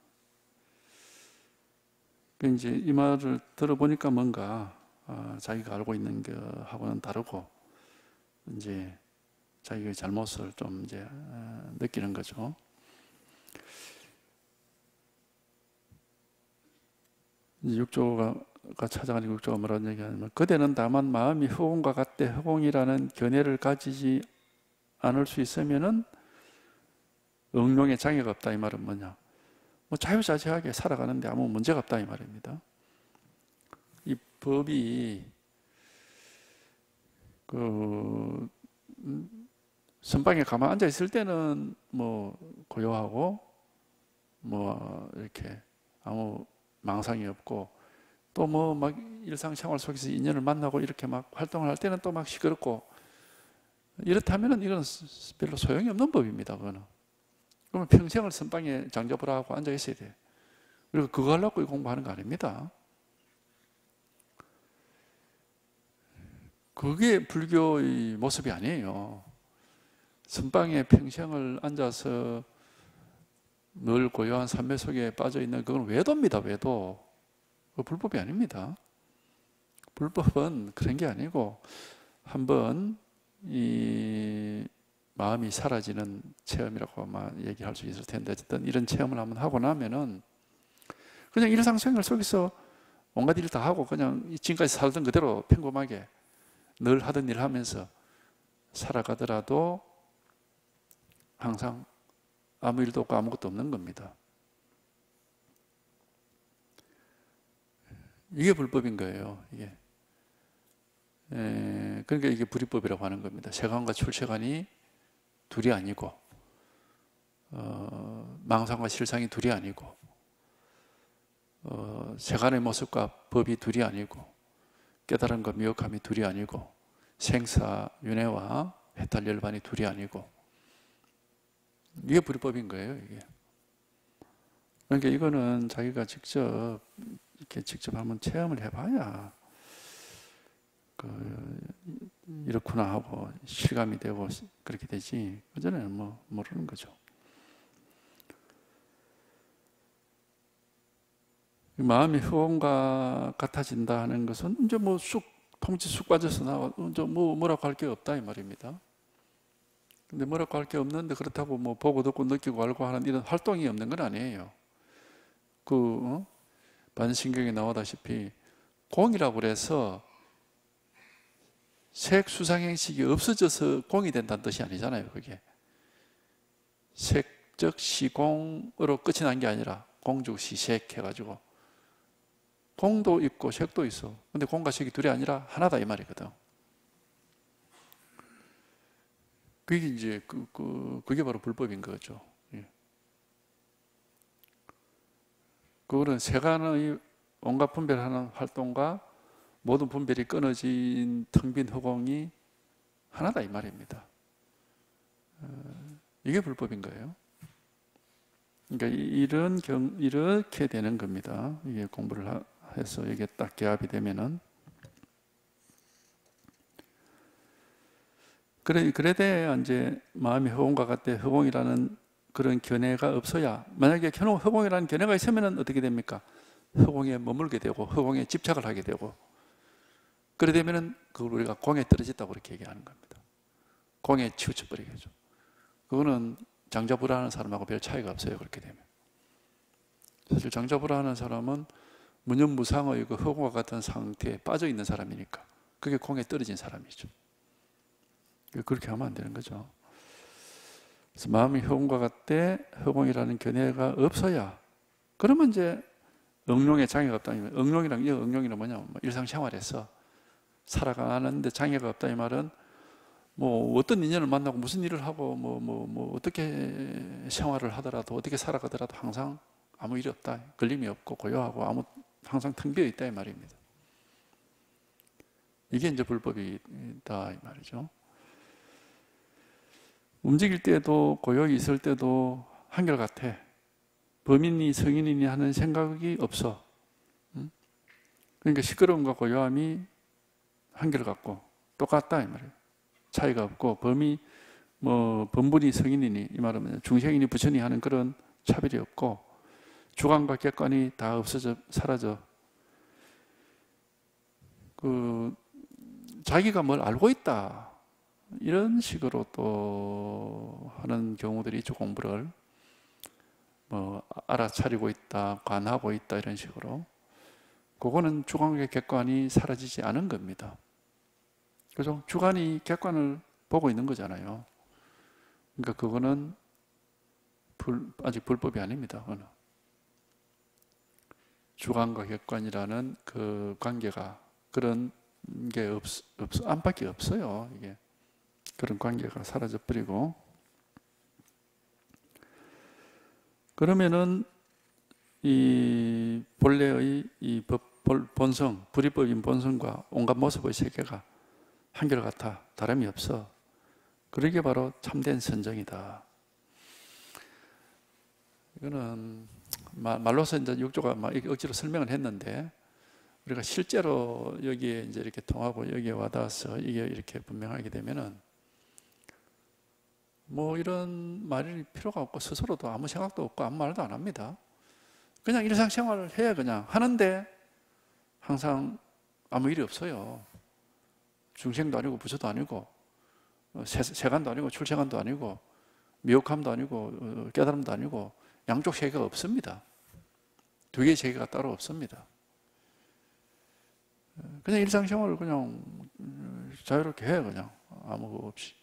이제 이 말을 들어보니까 뭔가 어, 자기가 알고 있는 거하고는 다르고 이제 자기의 잘못을 좀 이제 어, 느끼는 거죠. 육조가 찾아가는 육조가 뭐라는 얘기하냐면, 그대는 다만 마음이 허공과 같되 허공이라는 견해를 가지지 않을 수 있으면은 응용에 장애가 없다 이 말은 뭐냐? 뭐 자유자재하게 살아가는데 아무 문제가 없다 이 말입니다. 이 법이 그 선방에 가만 앉아 있을 때는 뭐 고요하고 뭐 이렇게 아무 망상이 없고, 또 뭐 막 일상생활 속에서 인연을 만나고 이렇게 막 활동을 할 때는 또 막 시끄럽고, 이렇다면은 이건 별로 소용이 없는 법입니다. 그거는 그러면 평생을 선방에 장자부라하고 앉아 있어야 돼. 그리고 그거 하려고 공부하는 거 아닙니다. 그게 불교의 모습이 아니에요. 선방에 평생을 앉아서 늘 고요한 삼昧속에 빠져 있는 그건 외도입니다. 외도. 그 불법이 아닙니다. 불법은 그런 게 아니고 한번 이 마음이 사라지는 체험이라고 아마 얘기할 수 있을 텐데, 어쨌든 이런 체험을 한번 하고 나면은 그냥 일상생활 속에서 온갖 일 다 하고 그냥 지금까지 살던 그대로 평범하게 늘 하던 일 하면서 살아가더라도 항상 아무 일도 없고 아무것도 없는 겁니다. 이게 불법인 거예요. 이게. 에, 그러니까 이게 불이법이라고 하는 겁니다. 세간과 출세간이 둘이 아니고, 어, 망상과 실상이 둘이 아니고, 어, 세간의 모습과 법이 둘이 아니고, 깨달음과 미혹함이 둘이 아니고, 생사 윤회와 해탈 열반이 둘이 아니고, 이게 불법인 거예요. 이게. 그러니까 이거는 자기가 직접 이렇게 직접 한번 체험을 해봐야 그 이렇구나 하고 실감이 되고 그렇게 되지. 그전에는 뭐 모르는 거죠. 마음이 흑원과 같아진다 하는 것은 이제 뭐 쑥 통치 쑥 빠져서 나와 이제 뭐 뭐라고 할 게 없다 이 말입니다. 근데 뭐라고 할 게 없는데 그렇다고 뭐 보고 듣고 느끼고 알고 하는 이런 활동이 없는 건 아니에요. 그 어? 반신경에 나오다시피 공이라고 그래서 색 수상행식이 없어져서 공이 된다는 뜻이 아니잖아요. 그게 색적 시공으로 끝이 난 게 아니라 공죽시색 해가지고 공도 있고 색도 있어. 근데 공과 색이 둘이 아니라 하나다 이 말이거든. 그게 이제 그, 그, 그게 바로 불법인 거죠. 예. 그거는 세간의 온갖 분별하는 활동과 모든 분별이 끊어진 텅 빈 허공이 하나다 이 말입니다. 어, 이게 불법인 거예요. 그러니까 이런 경, 이렇게 되는 겁니다. 이게 공부를 해서 이게 딱 개합이 되면은. 그래, 그래 돼 이제 마음이 허공과 같대 허공이라는 그런 견해가 없어야, 만약에 허공이라는 견해가 있으면 어떻게 됩니까? 허공에 머물게 되고 허공에 집착을 하게 되고, 그래 되면은 그걸 우리가 공에 떨어졌다고 그렇게 얘기하는 겁니다. 공에 치우쳐 버리겠죠. 그거는 장자부라하는 사람하고 별 차이가 없어요. 그렇게 되면 사실 장자부라하는 사람은 무념무상의 그 허공과 같은 상태에 빠져 있는 사람이니까 그게 공에 떨어진 사람이죠. 그렇게 하면 안 되는 거죠. 그래서 마음이 허공과 같대 허공이라는 견해가 없어야, 그러면 이제 응용에 장애가 없다. 응용이란, 응용이란 뭐냐면 일상생활에서 살아가는데 장애가 없다 이 말은 뭐 어떤 인연을 만나고 무슨 일을 하고 뭐 뭐 뭐 어떻게 생활을 하더라도 어떻게 살아가더라도 항상 아무 일이 없다. 걸림이 없고 고요하고 아무 항상 텅 비어 있다 이 말입니다. 이게 이제 불법이다 이 말이죠. 움직일 때도 고요히 있을 때도 한결같아. 범인이 성인이니 하는 생각이 없어. 그러니까 시끄러움과 고요함이 한결같고 똑같다 이 말이에요. 차이가 없고, 범이 뭐 범분이 성인이니 이 말은 중생이니 부처니 하는 그런 차별이 없고, 주관과 객관이 다 없어져 사라져. 그 자기가 뭘 알고 있다 이런 식으로 또 하는 경우들이 있죠. 공부를 뭐 알아차리고 있다, 관하고 있다 이런 식으로. 그거는 주관과 객관이 사라지지 않은 겁니다. 그죠? 주관이 객관을 보고 있는 거잖아요. 그러니까 그거는 불, 아직 불법이 아닙니다. 그거는. 주관과 객관이라는 그 관계가 그런 게 없, 없, 안팎이 없어요. 이게 그런 관계가 사라져 버리고, 그러면은 이 본래의 이 법, 본성, 불이법인 본성과 온갖 모습의 세계가 한결같아. 다름이 없어. 그러게 바로 참된 선정이다. 이거는 말로서 이제 육조가 막 억지로 설명을 했는데 우리가 실제로 여기에 이제 이렇게 통하고 여기에 와닿아서 이게 이렇게 분명하게 되면은 뭐 이런 말이 필요가 없고 스스로도 아무 생각도 없고 아무 말도 안 합니다. 그냥 일상생활을 해 그냥 하는데 항상 아무 일이 없어요. 중생도 아니고 부처도 아니고 세, 세간도 아니고 출생간도 아니고 미혹함도 아니고 깨달음도 아니고 양쪽 세계가 없습니다. 두 개의 세계가 따로 없습니다. 그냥 일상생활을 그냥 자유롭게 해 그냥 아무 거 없이.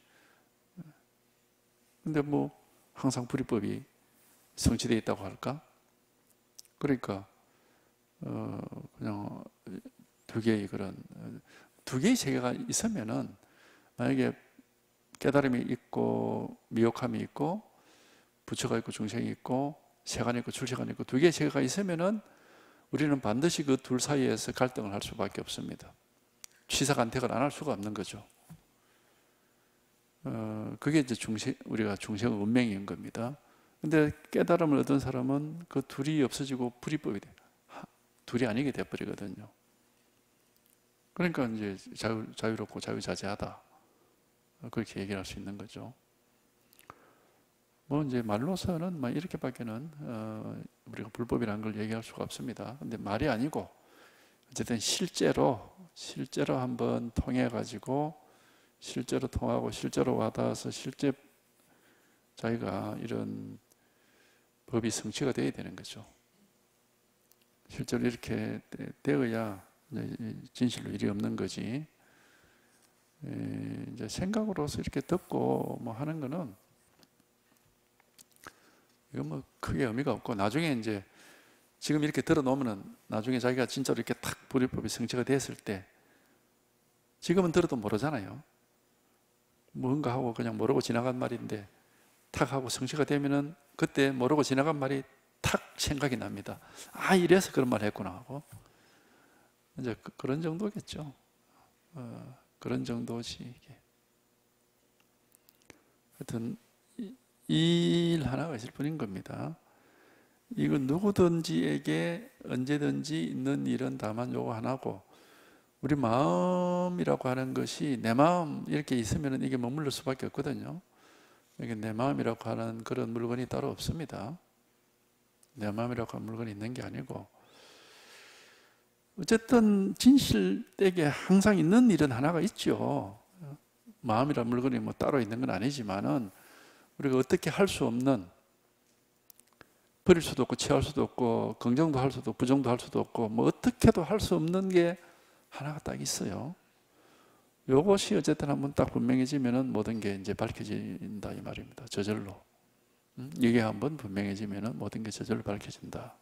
근데 뭐 항상 불이법이 성취되어 있다고 할까? 그러니까 어 그냥 두 개의 그런 두 개의 세계가 있으면은 만약에 깨달음이 있고 미혹함이 있고 부처가 있고 중생이 있고 세간이 있고 출세간이 있고 두 개의 세계가 있으면은 우리는 반드시 그 둘 사이에서 갈등을 할 수밖에 없습니다. 취사간택을 안 할 수가 없는 거죠. 어, 그게 이제 중생, 우리가 중생의 운명인 겁니다. 근데 깨달음을 얻은 사람은 그 둘이 없어지고 불이법이 돼. 둘이 아니게 돼버리거든요. 그러니까 이제 자유, 자유롭고 자유자재하다. 그렇게 얘기를 할 수 있는 거죠. 뭐 이제 말로서는 막 이렇게밖에는 어, 우리가 불법이라는 걸 얘기할 수가 없습니다. 근데 말이 아니고 어쨌든 실제로 실제로 한번 통해 가지고 실제로 통하고 실제로 와닿아서 실제 자기가 이런 법이 성취가 되어야 되는 거죠. 실제로 이렇게 되어야 진실로 일이 없는 거지. 이제 생각으로서 이렇게 듣고 뭐 하는 거는 이건 뭐 크게 의미가 없고 나중에 이제 지금 이렇게 들어놓으면은 나중에 자기가 진짜로 이렇게 탁 불이법이 성취가 됐을 때 지금은 들어도 모르잖아요. 뭔가 하고 그냥 모르고 지나간 말인데 탁 하고 성취가 되면은 그때 모르고 지나간 말이 탁 생각이 납니다. 아 이래서 그런 말 했구나 하고 이제 그, 그런 정도겠죠. 어, 그런 정도지 이게. 하여튼 일 하나가 있을 뿐인 겁니다. 이건 누구든지에게 언제든지 있는 일은 다만 요거 하나고 우리 마음이라고 하는 것이 내 마음 이렇게 있으면 이게 머물러 수밖에 없거든요. 이게 내 마음이라고 하는 그런 물건이 따로 없습니다. 내 마음이라고 하는 물건이 있는 게 아니고 어쨌든 진실되게 항상 있는 일은 하나가 있죠. 마음이라는 물건이 뭐 따로 있는 건 아니지만은 우리가 어떻게 할 수 없는 버릴 수도 없고 취할 수도 없고 긍정도 할 수도 없고 부정도 할 수도 없고 뭐 어떻게도 할 수 없는 게 하나가 딱 있어요. 이것이 어쨌든 한번 딱 분명해지면은 모든 게 이제 밝혀진다 이 말입니다. 저절로. 음? 이게 한번 분명해지면은 모든 게 저절로 밝혀진다.